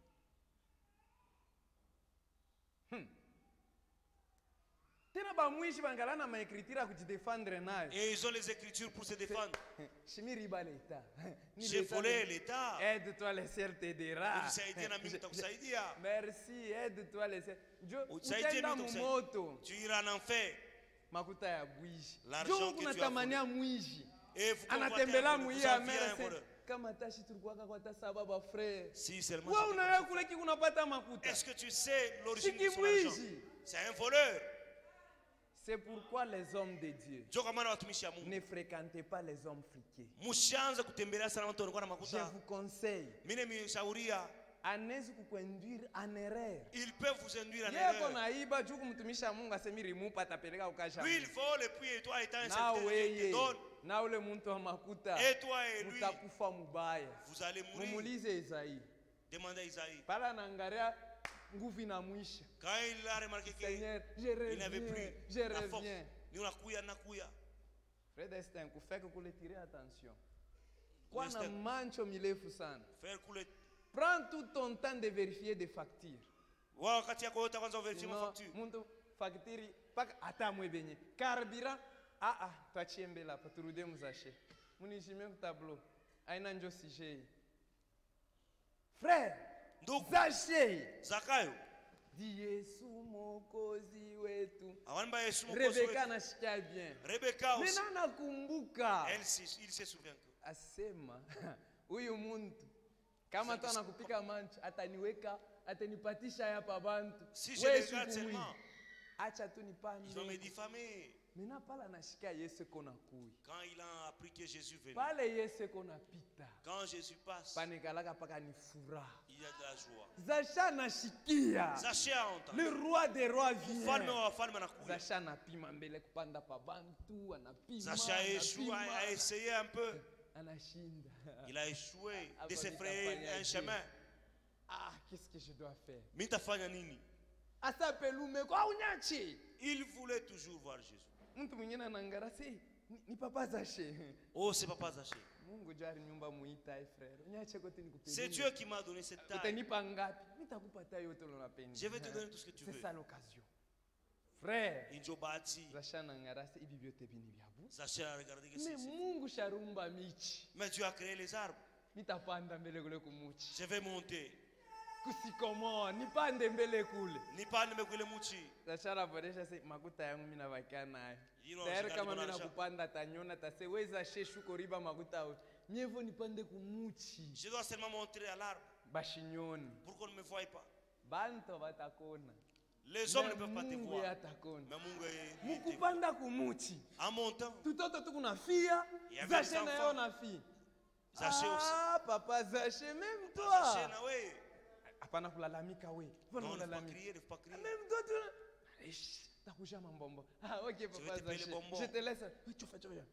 Tena ba mwishi bangalana maekritira kujidefendre nayo. Et ils ont les écritures pour se défendre. Shimiri ba leta. Ni J'ai leta volé ni- l'État. Aide-toi le ciel t'aidera. Unisaidia na mimi nitakusaidia. Merci, aide-toi le ciel. Jo, Usaidie utaenda mimi nitakusaidia. mumoto. Tu iras en enfer. Makuta ya bwishi. L'argent Jo que kuna tu as tamania mwishi. Et vous Anatembela vous muia en mera un voleur. se kama tashi tulikuwa kwa tasa baba frère. Si seulement. Wewe unawe kule ki unapata makuta. Est-ce que tu sais l'origine de Siki son argent? mwishi. C'est un voleur. C'est pourquoi les hommes de Dieu Ndio kwa maana watumishi wa Mungu ne fréquentez pas les hommes friqués. mshaanza kutembelea sana watu wanakuwa na Je makuta. vous conseille, Mimi nimeshauria, anaweza kukuinduire en erreur. ils peuvent vous induire en Yeko erreur. naiba juu kumtumisha Mungu asemi rimupa atapeleka ukasha. Lui il vole et puis toi étant Na incertain, il te weye donne. na ule muntu wa makuta Et toi et lui, utakufa mubaya. vous allez mourir. Mumulize Isaïe. Demandez à Isaïe. Pala naangalia nguvu inamwisha. Quand il a remarqué Seigneur, je qu'il n'avait reviens, plus je la force, reviens. ni unakuya nakuya. Frère Destin, kufeka kule tirer attention. Kwa na Destin. mancho mirefu sana. Faire kule. Prends tout ton temps de vérifier des factures. Wakati yako yote kwanza uverifie Sinon, mafacture. muntu facture paka hata mwebenye. Carburant, tuachie mbele hapa turudie mzashe. Munishime ku tableau. Aina njo sije. Frère, Ndugu, Zache. Zakayo. Di Yesu Mwokozi wetu. Awamba Yesu Mwokozi Rebecca wetu. anasikia bien. Rebecca aussi. Mimi nakumbuka. Il se souvient que. Asema huyu muntu kama tu anakupika mancha ataniweka atanipatisha hapa bantu. Si je le regarde siku seulement, acha tu nipande. ils vont me diffamer. Mina pala nashika Yesu kona kui. Quand il a appris que Jésus venait, Pale Yesu kona pita. quand Jésus passe, Panikalaka paka ni furaha. il y a de la joie. Zasha nashikia. Zaché a entendu. Le roi des rois vient. Mfalme wa wafalme anakuja. Zasha anapima mbele kupanda pa bantu, anapima. Zaché a échoué, a essayé un peu. Anashinda. Il a échoué de se Hapa frayer nitafanya un je. chemin. Qu'est-ce que je dois faire? Mitafanya nini? Asa pelume kwa unyachi. Il voulait toujours voir Jésus. Mtu mwingine anangara si ni papa Zache. Oh, c'est papa Zaché. Mungu jari nyumba muita frère. Unyache kote nikupe. C'est Dieu qui m'a donné cette taille. Utanipa ngapi? Nitakupa tayo yote unapenda. Je vais te donner tout ce que tu veux. C'est ça l'occasion. Frère, Injo bahati. Zache anangara si hivi vyote vini vya Mungu. Zaché a regardé que Mais c'est. Mungu sharumba michi. Mais Dieu a créé les arbres. Nitapanda mbele kule kumuchi. Je vais monter. Kusikomoa nipande mbele kule. Nipande mekule muchi. Zashara boresha se makuta yangu mimi nabakia nayo. You know, Tayari shikali kama kuna mimi rasha. nakupanda tanyona tase weza sheshu koriba makuta au. Nyevo nipande kumuchi. Je dois seulement monter à l'arbre Bashinyoni. pour qu'on ne me voie pas. Banto batakona. Les hommes ne peuvent pas te Mungu voir. yatakona. Mais Mungu est. Mukupanda kumuchi. En montant, Tutoto tukuna fia. Il y avait Zache des na enfants. yo na fia. Zaché aussi. Papa Zache même Zaché, toi. na oui. Hapana kulalamika we. Mbona Non, il ne faut pas unalalamika? crier, il ne faut pas crier. Même toi tu takuja mambombo. Ok vais papa te payer Zache. les bonbons. Je te laisse. Chofa.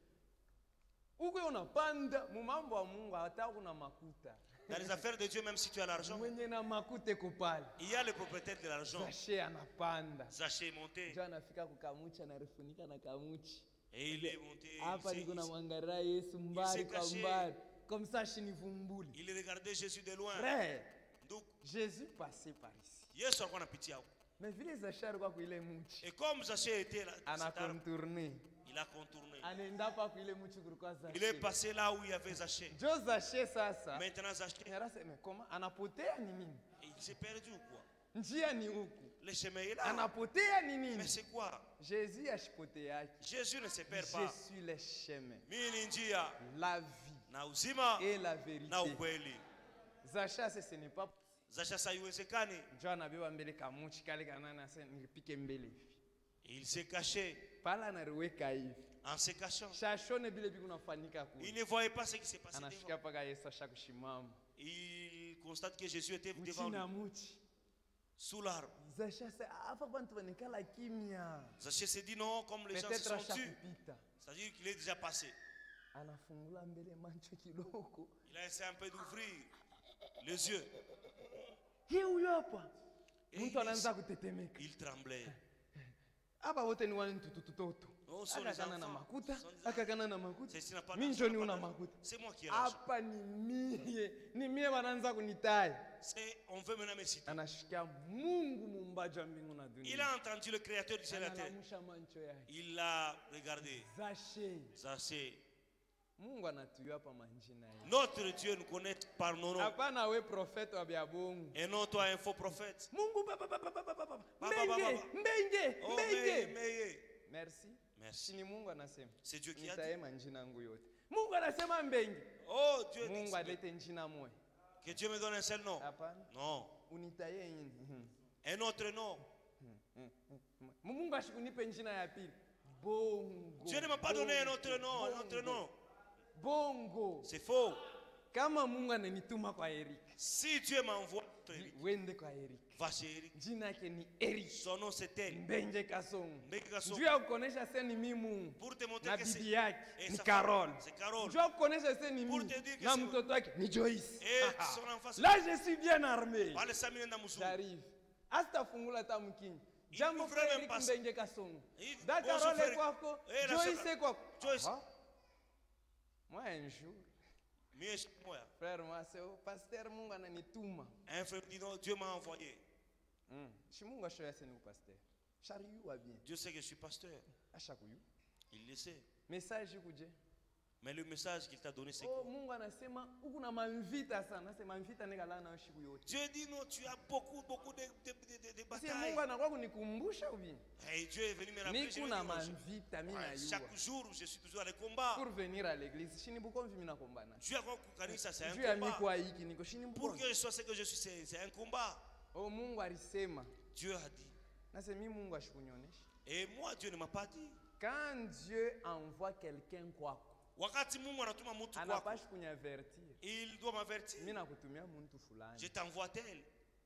Uko unapanda mu mambo ya Mungu hata kuna makuta. Dans les affaires de Dieu, même si tu as l'argent, Mwenye na makuta kupale. il y a le propriétaire de l'argent. Zache anapanda. Zaché est monté. Ndio anafika kukamuchi anarifunika na kamuchi. Et il est monté. Hapa niko na mwangalia Yesu mbali kwa caché. mbali. Comme ça shinivumbuli. Il regardait Jésus de loin. Frère, Donc, Jésus passait par ici. Yesu alikuwa anapitia huko. Mais vile Zache alikuwa kuile muchi. Et comme Zaché était là, Anakontourner. il a contourné. Anaenda pa kuile muchi kulikuwa Zache. Il est passé là où il y avait Zaché. Jo Zache sasa. Maintenant, Zaché, Ngarasema koma anapotea ni nini? il s'est perdu ou quoi? Njia ni huku. Le chemin est là. Anapotea ni Mais nini? c'est quoi? Jésus ashipotea. Jésus ne se perd Je pas. suis le chemin, Mimi ni njia la vie na uzima et la na vérité. ukweli. Zache ce n'est pas Zaché haiwezekani. jo anabeba mbele kamuchi kale kanana asa nilipike mbele hivi. Il s'est caché. Pala anariweka hivi. En se cachant, Shashone bile bikunafanyika il kule. ne voyait pas ce qui s'est passé Anafika devant. paka Yesu ashakushimama. Il constate que Jésus était devant lui, Mchina muchi. sous l'arbre. Zache hapa bantu banekala kimya. Zaché s'est dit non, comme les gens se Peut-être sont tus. ashakupita. C'est-à-dire qu'il est déjà passé. Anafungula mbele mancho kiloko. Il a essayé un peu d'ouvrir les yeux. Hii huyo hapa. Et Mtu anaanza kutetemeka. il tremblait. Hapa wote ni wale tutoto. Oh, ce sont les Akakana na enfants. makuta, Ce sont des enfants. akakana na makuta. Ceci n'a pas Mimi d'argent, njo ni n'a una pas d'argent. makuta. C'est moi qui ai l'argent. Hapa ni mie wanaanza kunitai. On veut maintenant me citer. Anashikia Mungu muumbaji wa mbingu na Il dunia. a entendu le créateur du ciel et de la terre. Analamusha mancho yake. Il l'a regardé. Zache. Zaché. Mungu anatujua hapa manjina yake. Notre Dieu nous connaît par nos noms. Hapana we profete wa bya bongo. Et non toi un faux prophète. Mungu mbenge. Oh, mais. Merci. Merci. Ni Mungu anasema. C'est Dieu qui a dit. Nitaema njina yangu yote. Mungu anasema mbenge. Oh, Dieu dit Mungu alete njina moja. que Dieu me donne un seul nom. Hapana. Non. Unitaye yini? Un autre nom. Mungu ashikunipe njina ya pili. Bongo. Dieu ne m'a pas donné un autre nom. Un autre nom. Bongo. C'est faux. Kama Mungu ananituma kwa Eric. Si Dieu m'envoie, Eric, Wende kwa Eric. va chez Eric. Jina yake ni Eric. Son nom c'est elle. Mbenje Kasongo. Mbeki Kasongo. Njoo ya kuonesha sasa ni mimi Mungu. Pour te montrer Na que c'est. bibi yake Et ni sa Carole. femme, c'est Carole. Njoo ya kuonesha sasa ni Pour mimi. te dire que Na c'est- mtoto wake ni Joyce. Et son enfant c'est. Là je suis bien armé. Wale Samuel na Musu. J'arrive. asitafungula hata mkinyi. Jambo nous ferait kwa même pas- Mbenge Kasongo. Il- Dakarole bonjour, kwako, Eh, la Joyce sœur- kwako. Joyce. Ah. Moi un jour, Mais moi, frère moi c'est au pasteur Mungu ananituma. un frère dit non, Dieu m'a envoyé. Si Mungu ashoya seni ku pasteur. Shariyu wa bien. Dieu sait que je suis pasteur. Ashakuyu. Il le sait. Message kuje. Mais le message qu'il t'a donné, c'est Oh quoi? Mungu anasema huku na mamvita sana. Sema mamvita nigala na shiku yote. Dieu dit non, tu as beaucoup de Si batailles. Mungu anakuwa kunikumbusha ubi. Et Dieu est venu me rappeler. je Niko lui na dis, non, mamvita mimi na yua. chaque jour, je suis toujours à les combats. Pour venir à l'église, shini bukomvi mimi nakombana. Dieu a compris ça, c'est un Juu ya combat. mikwa hiki niko shini Pour bukomvi. que je sois ce que je suis, c'est un combat. Oh Mungu alisema. Dieu a dit. Nase mimi Mungu ashikunyonyesha. Et moi, Dieu ne m'a pas dit. Quand Dieu envoie quelqu'un kwako, Wakati Mungu anatuma mtu kwako, anapashi kunyavertir. il doit m'avertir. Mimi nakutumia mtu fulani. Je t'envoie tel.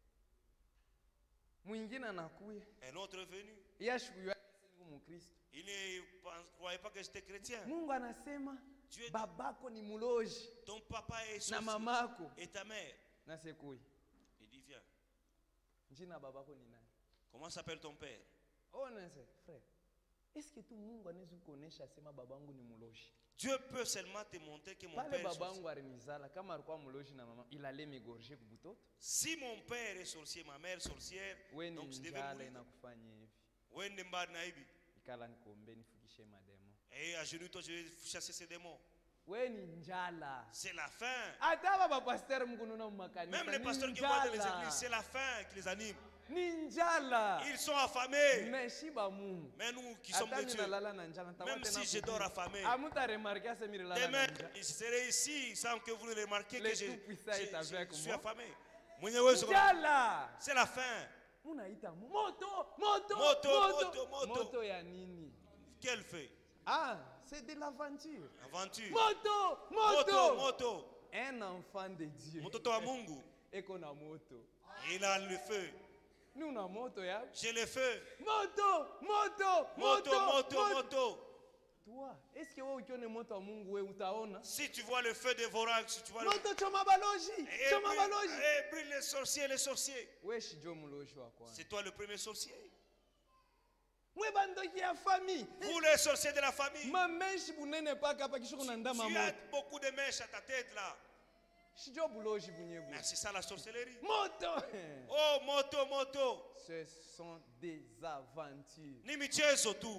Mwingine anakuya. Un autre est venu. Yeye ashikuyua Mungu Mkristo. Il ne croyait pas que j'étais chrétien. Mungu anasema Dieu dit, babako ni muloji ton papa est na sorcier mamako. et ta mère. Nase kuya. Il dit, viens. Jina babako ni nani? Comment s'appelle ton père? Oh nase frère. Est-ce que tu Mungu anaweza kuonesha sema babangu ni muloji? Dieu peut seulement te montrer que mon Pale père est sorcier. babangu alinizala kama alikuwa muloji na mama il allait m'égorger kubutoto. Si mon père est sorcier, ma mère sorcière, Wewe donc ni je devais njala mourir. inakufanya hivi. Wende mbali na hivi. Ikala nikombe nifukishe mademo. Et à genoux, toi, je vais chasser ces démons. Wewe ni njala. C'est la faim. Hata baba pasteur mkununa mumakanisa. Même les ni pasteurs qui voient dans les njala. églises, c'est la faim qui les anime. Ni njala. Ils sont affamés. Meshiba Mungu. Mais nous qui sommes Hata de Dieu, ninalala na njala nitakuwa même tena si je kuhubiri. dors affamé, Amuta remarquer asa mimi nilala demain, na njala. je serai ici sans que vous ne le remarquiez Le que Tout-Puissant est avec je suis moi. affamé. Mwenyewe siko- Njala. C'est la faim. Munaita moto, moto, Moto, moto. Moto ya nini? Qu'elle fait? Ah, c'est de l'aventure. Aventure. Moto, Moto, moto. moto. Un enfant de Dieu. Mtoto wa Mungu. Eko na moto. Il a le feu. Nous na moto ya. J'ai le feu. Moto, moto, Moto, moto, moto. Toi, est-ce que wewe ukione moto wa Mungu wewe utaona? Si tu vois le feu dévorant, si tu vois le Moto choma baloji, et choma baloji. brille les sorciers, les sorciers. Wewe shijo muloji wa kwanza. C'est toi le premier sorcier. Mwe bandoki ya famille. Vous les sorciers de la famille. Mameshi bunene paka hapa kisho kuna ndama Tu as moto. beaucoup de mèches à ta tête là. Shijo buloji bunyebu. Mais c'est ça la sorcellerie. Moto. Oh, moto, moto. Ce sont des aventures. Ni michezo tu.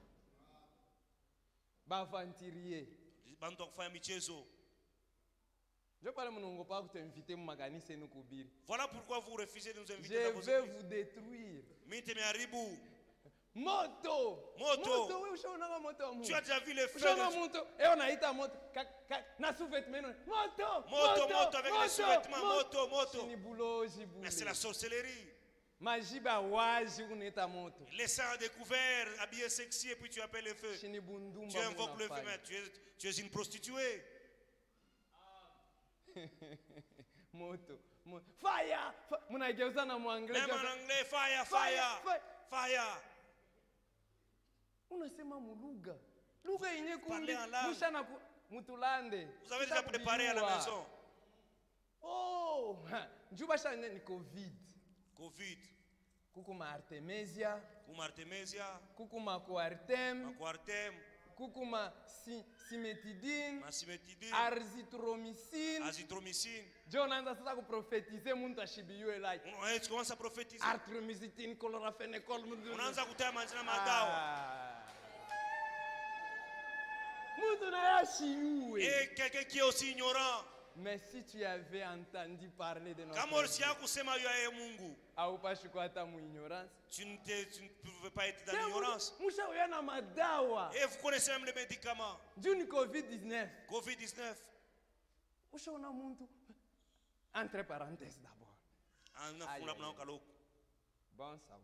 Bavanturier. Bantu wakufanya michezo. Je pale munongo pa kutinviter mu makanisa yenu kuhubiri. Voilà pourquoi vous refusez de nous inviter Je dans vos vais églises. vous détruire. Mimi nimeharibu. Moto. Moto. Moto wewe ushaona moto wa Mungu. Tu as déjà vu le feu Ushaona de moto. Unaita moto. Na sous-vêtements. Moto. moto avec les sous-vêtements. Moto, moto. Ni buloji Mais c'est la bule. sorcellerie. Majiba waji unaita moto. Les seins à découvert, habillés sexy, et puis tu appelles le feu. Shini bundumba. Tu invoques le feu, munafanya. mais tu es une prostituée. Moto. Fire. Munageuza na muanglais. Même en anglais, fire, Fire, fire, fire. Unasema muluga. Lugha yenye kundi. Parler en langue. Mushana mutulande. Vous avez déjà préparé à la maison. Oh, njuba shane ni COVID. Covid, Kukuma Artemisia, kuma Artemisia, kukuma Coartem, Aquartem, kukuma Simetidine, Masimetidine, Azithromycin. Azithromycine. Jo naanza sasa kuprofetize muntu ashibiwe like. Tu commences à prophétiser. Artemisinin, chloramphenicol. Unaanza kutaya majina madawa. Muntu na yashiwe. Et quelqu'un qui est aussi ignorant. Mais si tu avais entendu parler de notre Kama ulisikia kusema yu ya Mungu, haupashi kuwa hata mu ignorance. tu ne pouvais pas être dans l'ignorance. Musha uyana madawa. Et vous connaissez même les médicaments. Juni COVID-19. Covid-19. Ushaona muntu. Entre parenthèses d'abord. Aïe, Aïe, aïe. aïe. Bon, ça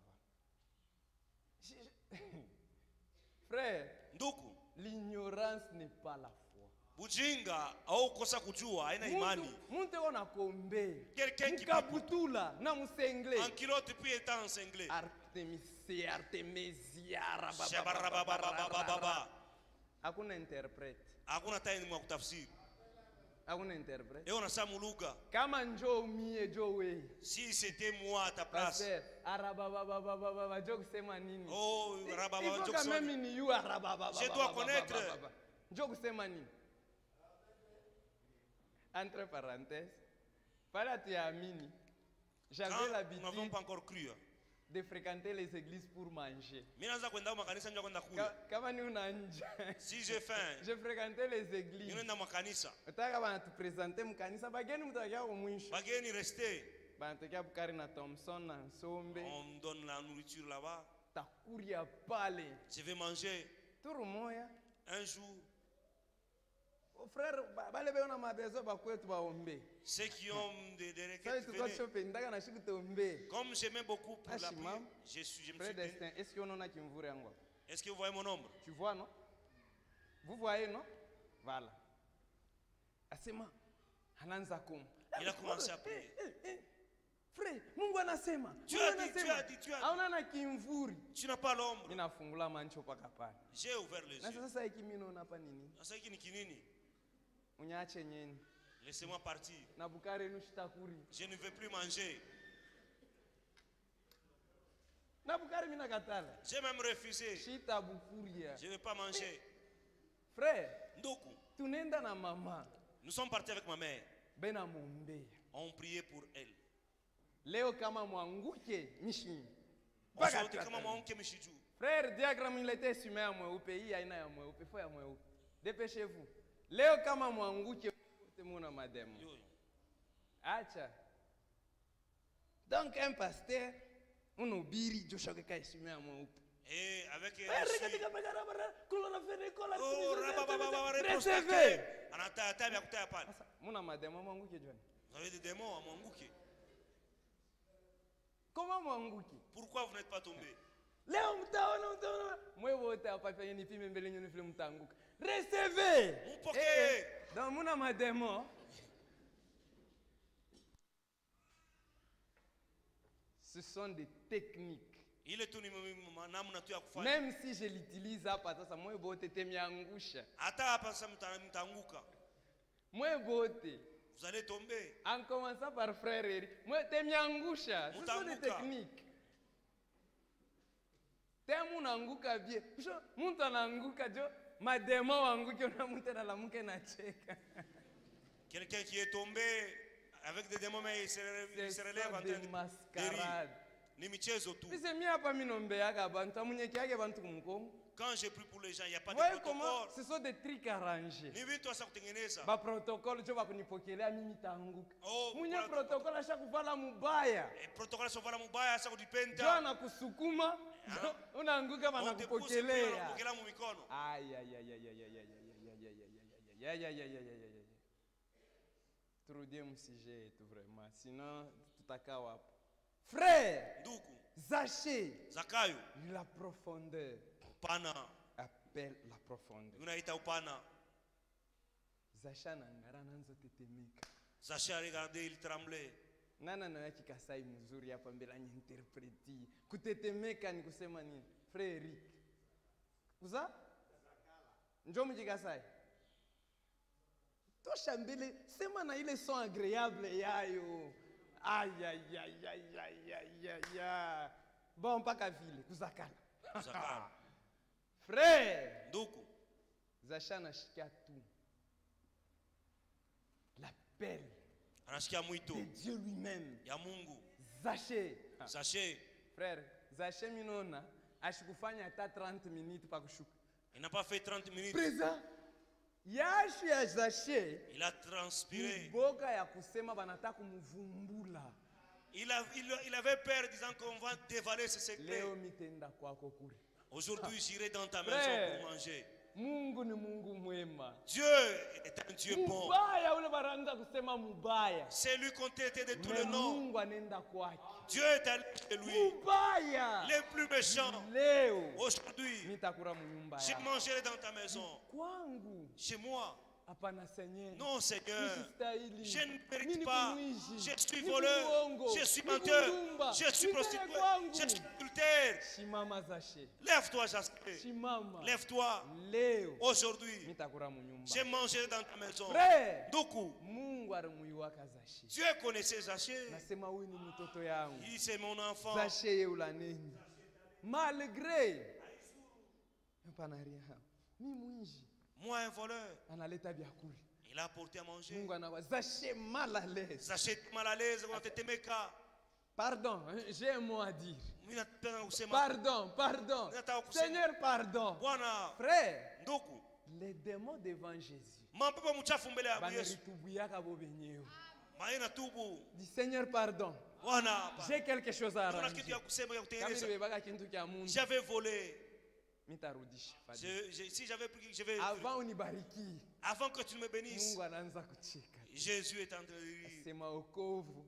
va. Frère, Ndugu, l'ignorance n'est pas la foi. ujinga au kosa kujua haina imani. Muntu ona kombe. Quelqu'un qui Mukabutula na musengle. En kilote puis étant en cinglé. Artemisia. Shabarabababababa. Hakuna interprète. Hakuna time mwa kutafsiri. hakuna interprete. Et on a ça muluga. Kama njoo mie njoo wewe. Si c'était moi à ta place. Pasteur, arabababababa njoo kusema nini? Oh, rababa Il faut njoo quand kusema même nini? ni you arabababa. Je dois connaître. Njoo kusema nini? Entre parenthèses, pale tuyaamini. J'avais Quand nous l'habitude n'avons pas encore cru. de fréquenter les églises pour manger. Mimi naanza kwenda makanisa nje kwenda kula. Kama ni una njaa. Si j'ai faim, Je fréquentais les églises. ninaenda makanisa. Utaka banatupresente mkanisa bageni mtakia kwa mwisho. Bageni rester. Banatokea Bukari na Thompson na Nsombe. On me donne la nourriture là-bas. Takuria pale. Je vais manger. Turu moya. Un jour, Frère, bale beona mabezo bakwetu baombe. ceux qui ont des Sasa requêtes, tuko venez. chope ndaka na shiku tombe. Comme j'aimais beaucoup pour la Ashimam. prière, je me suis Frère tenu. Destin, est-ce que unaona kimvuri yangu? Est-ce que vous voyez mon ombre? Tu vois non? Vous voyez non? Voilà. Asema anaanza kum. Il a commencé à prier. Frère, Mungu anasema. Tu Mungu as dit, anasema. tu as dit, tu as dit. Hauna na kimvuri. Tu n'as pas l'ombre. Ninafungula mancho paka pale. J'ai ouvert les Na yeux. sasa hiki mimi naona hapa nini? Sasa hiki ni kinini? Unyache nyeni. Laissez-moi partir. Na Bukari nushtakuri. Je ne veux plus manger. Na Bukari mimi nakatala. J'ai même refusé. Shita bukuria. Je ne veux pas manger. Frère, Ndoku. tunaenda na mama. Nous sommes partis avec ma mère. Bena muombe. On priait pour elle. Leo kama mwanguke mishi. Aujourd'hui, kama mwanamke mshiju. Frère, diagramme ilete sima ya mweupe, hii aina ya mweupe, fo ya mweupe. Dépêchez-vous. Leo kama mwanguke muna mademo. Yo. Acha. Donc un pasteur, unobiri Joshua kaka sima ya mweupe. Et avec Recevez. Vous Muna mademo mwanguke John. avez des démons à Mwanguke. Comment mwanguke? Pourquoi vous n'êtes pas tombé? Leo mtaona. Mwe wote hapa penye nipime mbele nyoni vile mtaanguka. Recevez. Mpokee. Donc muna mademo. Ce sont des techniques. Ile tu ni namna tu ya kufanya. Même si je l'utilise hapa sasa mwe bote temiangusha. Hata hapa sasa mtaanguka. Mwe bote. Vous allez tomber. En commençant par frère Eri. Mwe temiangusha. Ce sont des techniques. Temu naanguka bien. Mtu anaanguka jo mademo wanguke na mtu analamuka na cheka. Quelqu'un qui est tombé avec des démons mais il se relève en train de rire. Ni michezo tu. Sisi mimi hapa mimi naombeaga abantu amunyekeage abantu kumkongo. Quand j'ai pris pour les gens, il n'y a pas de Ouais, comment protocole. ce sont des trucs arrangés. Ni vitu asa kutengeneza. Ba protocole jo bakunipokelea mimi taanguka. Oh, Munye protocole ashakuvala mubaya. Protokole sovala mubaya asa Jo kudipenda. anakusukuma, unaanguka On te banakupokelea. unapokela mu mikono. Ay ay ay ay ay ay ay ay ay ay ay ay. Turudie msije yetu vraiment, sinon tutakaa wapi? Frère, Ndugu, Zaché, Zakayo, la profondeur upana. appelle la profondeur. Unaita upana. Zacha nangara nanzo tetemeka. Zaché a regardé, il tremblait. Nana na yaki kasai mzuri hapa mbele anyinterpreti. Kutetemeka ni kusema nini? Frère Eric. Uza? Njoo mjikasai. Tosha mbele, sema na ile son agréable yayo. Aïe aïe aïe aïe aïe aïe aïe aïe. Bon, mpaka vile, kuzakala. Zakala. Frère, Ndugu, Zacha anashikia tu. L'appel anasikia mwito de Dieu lui-même. ya Mungu. Zaché. Zaché, Frère, Zaché minona ashikufanya hata 30 minutes pa kushuka. il n'a pas fait 30 minutes. Preza. Yashi ya Zaché. Il a transpiré. Boga ya kusema banataka kumvumbula. Il avait peur disant qu'on va dévaler ses secrets. Leo mitenda kwako kule. Aujourd'hui, j'irai dans ta Frère. maison pour manger. Mungu ni Mungu mwema. Dieu est un Dieu bon. Mubaya ule baraanza kusema mubaya. C'est lui qu'on traitait de tous Mais les noms. Mungu anenda kwake. Dieu est allé chez lui. Mubaya. Les plus méchants. Leo Aujourd'hui, mitakura mu nyumba je yako. mangerai dans ta maison. Kwangu. Chez moi. Hapana Seigneur. Non, Seigneur. Nisistahili. Je ne mérite Mimi pas. kumwizi. Je suis Mimi voleur. muongo. Je suis Mimi menteur. mjumba. Je suis Nitele prostituée. kwangu. Je suis adultère. Shimama Zaché. Lève-toi, Jasper. Shimama. Lève-toi. Leo. Aujourd'hui, Nitakula munyumba. j'ai mangé dans ta maison. Frère. Doku, Mungu alimuiwaka Zaché. Dieu connaissait Zaché. Nasema huyu ni mtoto yangu. Il dit, c'est mon enfant. Zaché yeula nini. Malgré. Hapana ria. Mimi mwizi. Moi, un voleur. Analeta vyakula. Il a apporté à manger. Mungu anawa Zaché mal à l'aise. Zaché mal à l'aise. On a fait Temeka. Pardon, j'ai un mot à dire. Pardon. Pardon. Seigneur, pardon. Bwana. Frère, Ndoku. les démons devant Jésus. Mampepo mchafu mbele ya Yesu. Banalitubuyaka bo benyewe. Maina tubu. Dis Seigneur, pardon. Bwana. J'ai quelque chose à Kuna arranger. kitu ya kusema ya Kama kutengeneza. nilibeba kintu kya Mungu, J'avais volé. nitarudisha. Si j'avais pris, je vais. Avant unibariki, Avant que tu me bénisses, Mungu anaanza kucheka. Jésus est en train de rire. Sema okovu.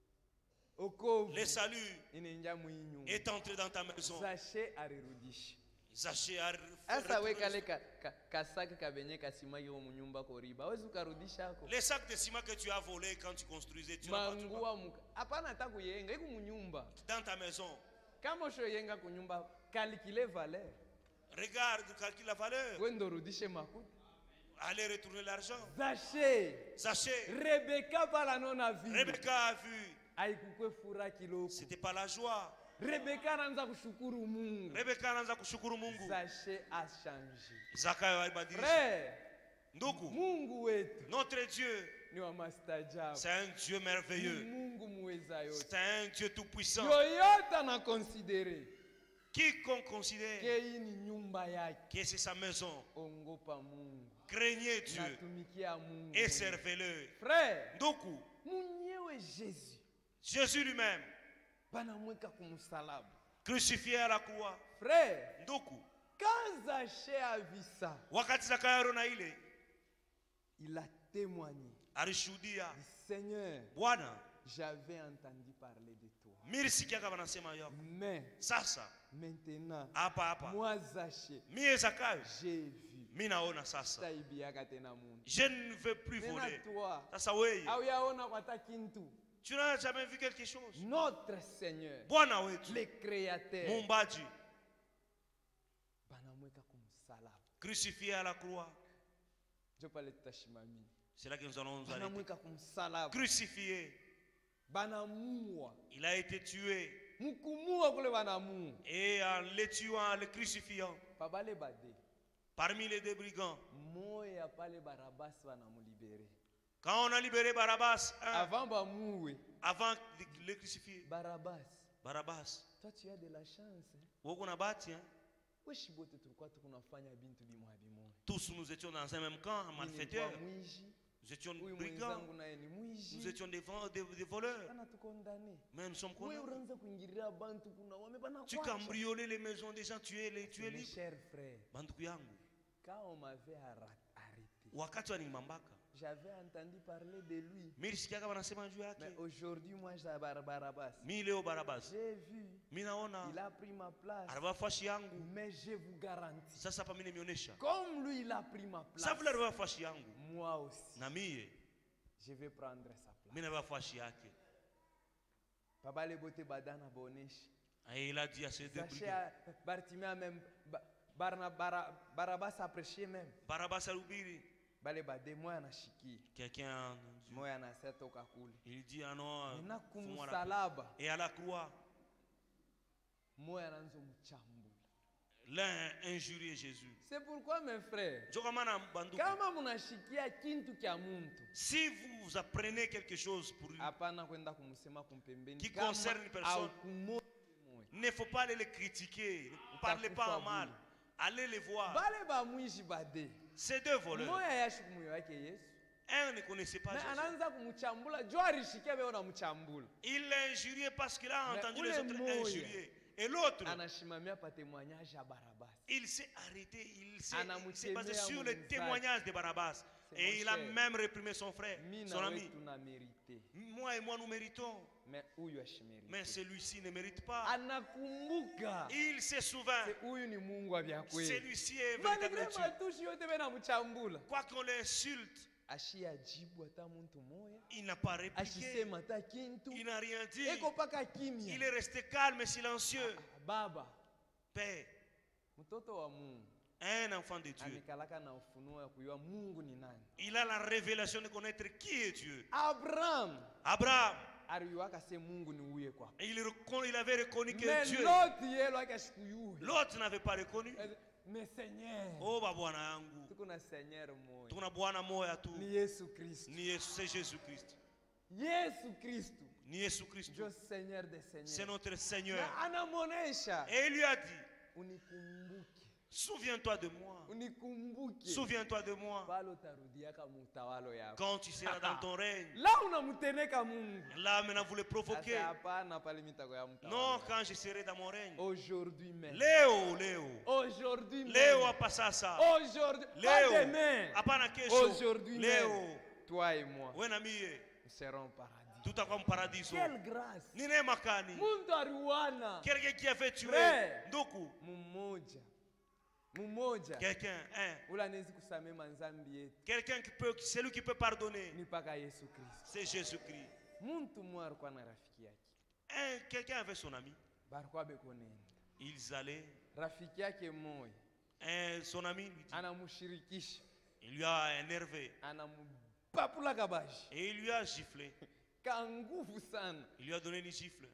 Okovu. Le salut Inaingia mwinyu. est entré dans ta maison. Zaché alirudisha. Zaché a Asa we kale kasaki kabenye kasimagi mu nyumba koriba. Hawezi ukarudisha hako. les sacs de ciment que tu as volés quand tu construisais, tu n'as pas Mangua muka. Hapana hata kuyenga iko mu nyumba. dans ta maison. Kama ushoyenga ku nyumba calculer valeur. Regarde, calcule la valeur. Wendo rudishe makuta. Allez retourner l'argent. Zaché. Zaché, Rebecca pala nona vi. Rebecca a vu. Haikukwe furaha kiloko. C'était pas la joie. Rebecca anaanza kushukuru Mungu. Rebecca anaanza kushukuru Mungu. Zaché a changé. Zakayo alibadilisha. Frère, Ndugu, Mungu wetu notre Dieu, ni wa mastajabu. c'est un Dieu Ni merveilleux. Mungu muweza yote. C'est un Dieu tout-puissant. Yoyote anakonsidere Quiconque considère ke hii ni nyumba yake, que c'est sa maison, ongopa Mungu, craignez Dieu natumikia Mungu. et servez-le. Frère, Ndugu, mwenyewe Jésus Jésus lui-même, banamweka kumsalaba. crucifié à la croix. Frère, Ndugu, quand Zaché a vu ça, wakati Zakayo aliona ile, il a témoigné. alishuhudia, Dit, Seigneur, Bwana, j'avais entendu parler de toi. mimi sikiaka wanasema yako. Mais Sasa maintenant, hapa moi Zaché, mie Zakayo, j'ai vu. mimi naona sasa. Taibiaka tena Mungu. Je ne veux plus Tena voler. toi, Sasa wewe, au yaona kwa hata kintu. tu n'as jamais vu quelque chose. Notre Seigneur, Bwana wetu, le créateur, muumbaji, banamweka kumsalaba. crucifié à la croix. Ndio pale tutashimamia. C'est là que nous allons nous arrêter. Banamweka kumsalaba. Crucifié, Banamua. il a été tué. Mukumua kule banamua. Et en le tuant, en le crucifiant, Pabale bade. parmi les deux brigands, Moya pale Barabas banamulibere. quand on a libéré Barabbas, Avant bamuwe. avant de le crucifier, Barabas. Barabbas, Toi tu as de la chance. Hein? woko na bahati, hein? Weshi bote tulikuwa tukunafanya bintu bimwa bimwa. Tous nous étions dans un même camp, malfaiteurs. Mwizi. Nous étions Huyu brigands, mwenzangu naye ni mwizi. nous étions des voleurs. Kana tukondane. Mais nous sommes Wewe condamnés. unaanza kuingilia bantu kuna wame bana Tu cambriolais les maisons des gens, tu es Mes libre. chers frères, Banduku yangu, quand on m'avait arrêté, wakati walimambaka, j'avais entendu parler de lui. mimi nisikiaka wanasema juu Mais yake. aujourd'hui, moi, j'ai Barabas. Mimi leo Barabbas, J'ai vu, mimi naona il a pris ma place. alivaa fashi yangu. Mais je vous garantis, Sasa hapa mimi nimeonyesha. comme lui, il a pris ma place, Sasa vile alivaa fashi yangu, moi aussi, na mie je vais prendre sa place. mimi navaa fashi yake. Papa le bote badana boneshi. Et il a dit à ces deux Sachez, brigands, Bartimea même, Barabas a prêché même. Barabbas alihubiri. Bale bade, moi, anashiki. Quelqu'un, Moi, anasetoka kule. il dit ah non, Nina fous-moi la- kumsalaba. et à la croix, Moi, ananzo mchambula. l'un injuriait Jésus. C'est pourquoi, mes frères, Jokamana banduku, kama munashikia kintu kya muntu, si vous apprenez quelque chose pour lui, hapana kwenda kumsema kumpembeni. Qui Kama concerne une personne. haukumo- il ne faut pas aller les critiquer. Ne parlez pas en mal. Allez les voir. Bale ba mwishi bade. Ces deux voleurs, Moya yashiku moyo wake Yesu. un ne connaissait pas Na Jésus. anaanza kumchambula, jo alishikia beo na mchambula. Il l'a injurié parce qu'il a Mais entendu où les les autres mots, injurier. Et l'autre, Anashimamia pa témoignage ya Barabas. Il s'est arrêté, il s'est Anamukemea basé sur le mwenzake. témoignage de Barabbas. C'est Et mon il a cher. même réprimé son frère, Mimi son na ami. wewe tuna mérité. Moi et moi, nous méritons. Mais huyu ashimérité. Mais celui-ci ne mérite pas. Anakumbuka. Il se souvint. Huyu ni Mungu wa vya kweli. Celui-ci est Malgré véritable Dieu. matusi yote bena mchambula. Quoi qu'on l'insulte, Ashiajibu hata muntu moya. il n'a pas répliqué. Ashisema hata kintu. Il n'a rien dit. Eko paka kimya. Il est resté calme et silencieux. Baba, Père, mtoto wa Mungu un enfant de Dieu. amekalaka na ufunuo ya kujua Mungu ni nani. Il a la révélation de connaître qui est Dieu. Abraham Abraham, aliwaka se Mungu ni uye kwa. il avait reconnu que Mais Dieu. Lot yelo akashikuyuhe. L'autre n'avait pas reconnu. Mais Seigneur, Oh, babwana yangu. tuko na Seigneur moya. Tuna bwana moya tu. Ni Yesu Kristo. Ni Yesu, c'est Jésus-Christ. Yesu Kristo Ni Yesu-Christ. ndio Seigneur de C'est Seigneur. notre Seigneur. Na anamonesha Et il lui a dit, unikumbuke. souviens-toi de moi. Unikumbuke. Souviens-toi de moi. Pale utarudiaka mutawalo yako. Quand tu seras dans ton règne. Là unamteneka Mungu. Là, maintenant, vous le provoquez. Sasa hapana pale mitako ya mtawalo. Non, quand je serai dans mon règne. Aujourd'hui même. Léo. Aujourd'hui même. Léo a passé ça. Aujourd'hui. Pas Léo. demain. Hapana kesho. Aujourd'hui Léo. même. Toi et moi. We na mie. Nous serons au paradis. Tout à comme paradiso. Quelle grâce. Ni neema kani. Muntu aliwana. Quelqu'un qui a fait tuer. Frère. Nduku. Mmoja. Quelqu'un, Ula anaweza kusamehe manzambi yetu. Quelqu'un qui peut, c'est lui qui peut pardonner. Ni paka Yesu Kristo. C'est Jésus-Christ. Muntu mmoja alikuwa na rafiki yake. Quelqu'un avait son ami. Barikuwa bekonenda. Ils allaient. Rafiki yake mmoja. Son ami lui dit. Anamshirikisha. Il lui a énervé. Anampapula kabashi. Et il lui a giflé. Ka nguvu sana. Il lui a donné une gifle.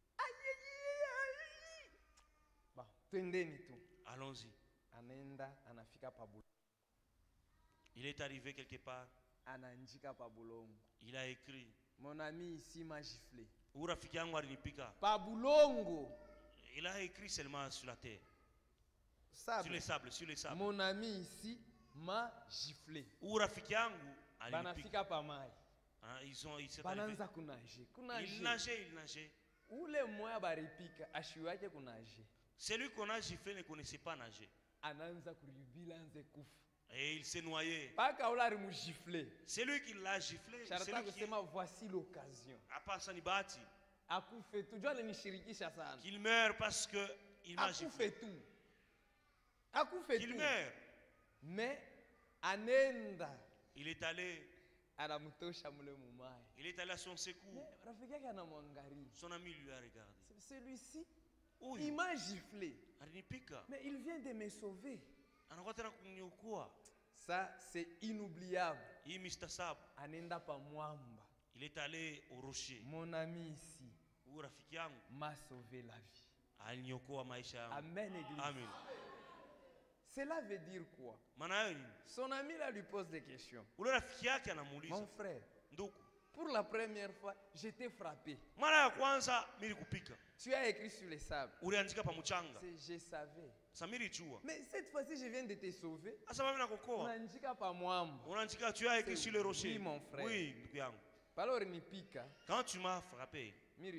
Ba, twendeni tu. Allons-y. Anaenda anafika pabulongo. Il est arrivé quelque part. Anaandika pabulongo. Il a écrit. Mon ami ici m'a giflé. Urafiki yangu alinipika. Pabulongo. Il a écrit seulement sur la terre. Sable. Sur les sables. Mon ami ici m'a giflé. Urafiki yangu alinipika. Banafika pamai. Ils s'est Bananza kunaje. Il nageait. Ule moya baripika ashiwake kunaje. Celui qu'on a giflé ne connaissait pas nager. Ananza kuribila anze kufa. Et il s'est noyé. Paka ula alimugifle. C'est lui qui l'a giflé. Sharata kusema voici l'occasion. Apa sanibati. Akufe tu. Jua alinishirikisha sana. Qu'il meure parce que il m'a giflé. Akufe tu. Qu'il meure. Mais anenda. Il est allé. Anamtosha mule mumai. Il est allé à son secours. Rafiki yake anamwangalia. Son ami lui a regardé. Celui-ci, oui. Il m'a giflé. Alinipika. Mais il vient de me sauver. Ça, c'est inoubliable. Anenda pa mwamba. Il est allé au rocher. Mon ami ici m'a sauvé la vie. Amen, église. Amen. Cela veut dire quoi? Son ami là lui pose des questions. Mon frère, pour la première fois, j'étais frappé. Tu as écrit sur les sables. Je savais. Mais cette fois-ci, je viens de te sauver. Tu as écrit sur le rocher. Oui, mon frère. Oui, quand tu m'as frappé,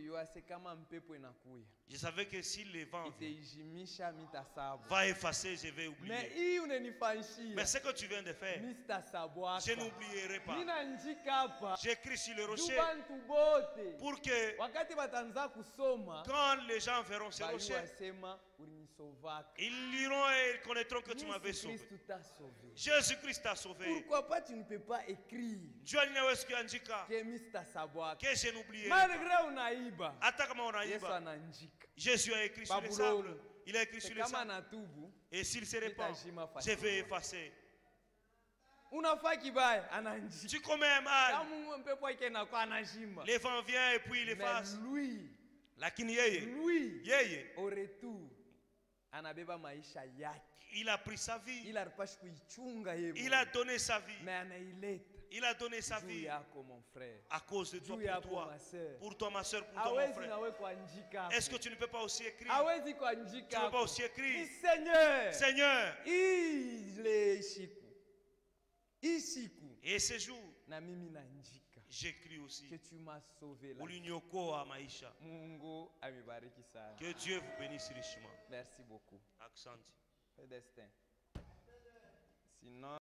je savais que si le vent va effacer, je vais oublier. Mais ce que tu viens de faire, je n'oublierai pas. J'écris sur le rocher pour que quand les gens verront ce rocher, ils liront et ils connaîtront que tu m'avais sauvé. Jésus-Christ t'a sauvé. Pourquoi pas tu ne peux pas écrire que je n'oublierai pas? Jésus a écrit sur les sables. Il a écrit sur les sables. Et s'il se répand, je vais effacer. Tu commets un mal. Les vents viennent et puis il efface. Lui, au retour, il a pris sa vie. Il a donné sa vie. Il a donné sa vie à cause de toi, pour toi, ma soeur, pour toi, mon frère. Est-ce que tu ne peux pas aussi écrire? Tu ne peux pas aussi écrire? Seigneur, et ce jour, j'écris aussi que tu m'as sauvé là. Que Dieu vous bénisse richement. Merci beaucoup. Accent. Fais destin. Sinon,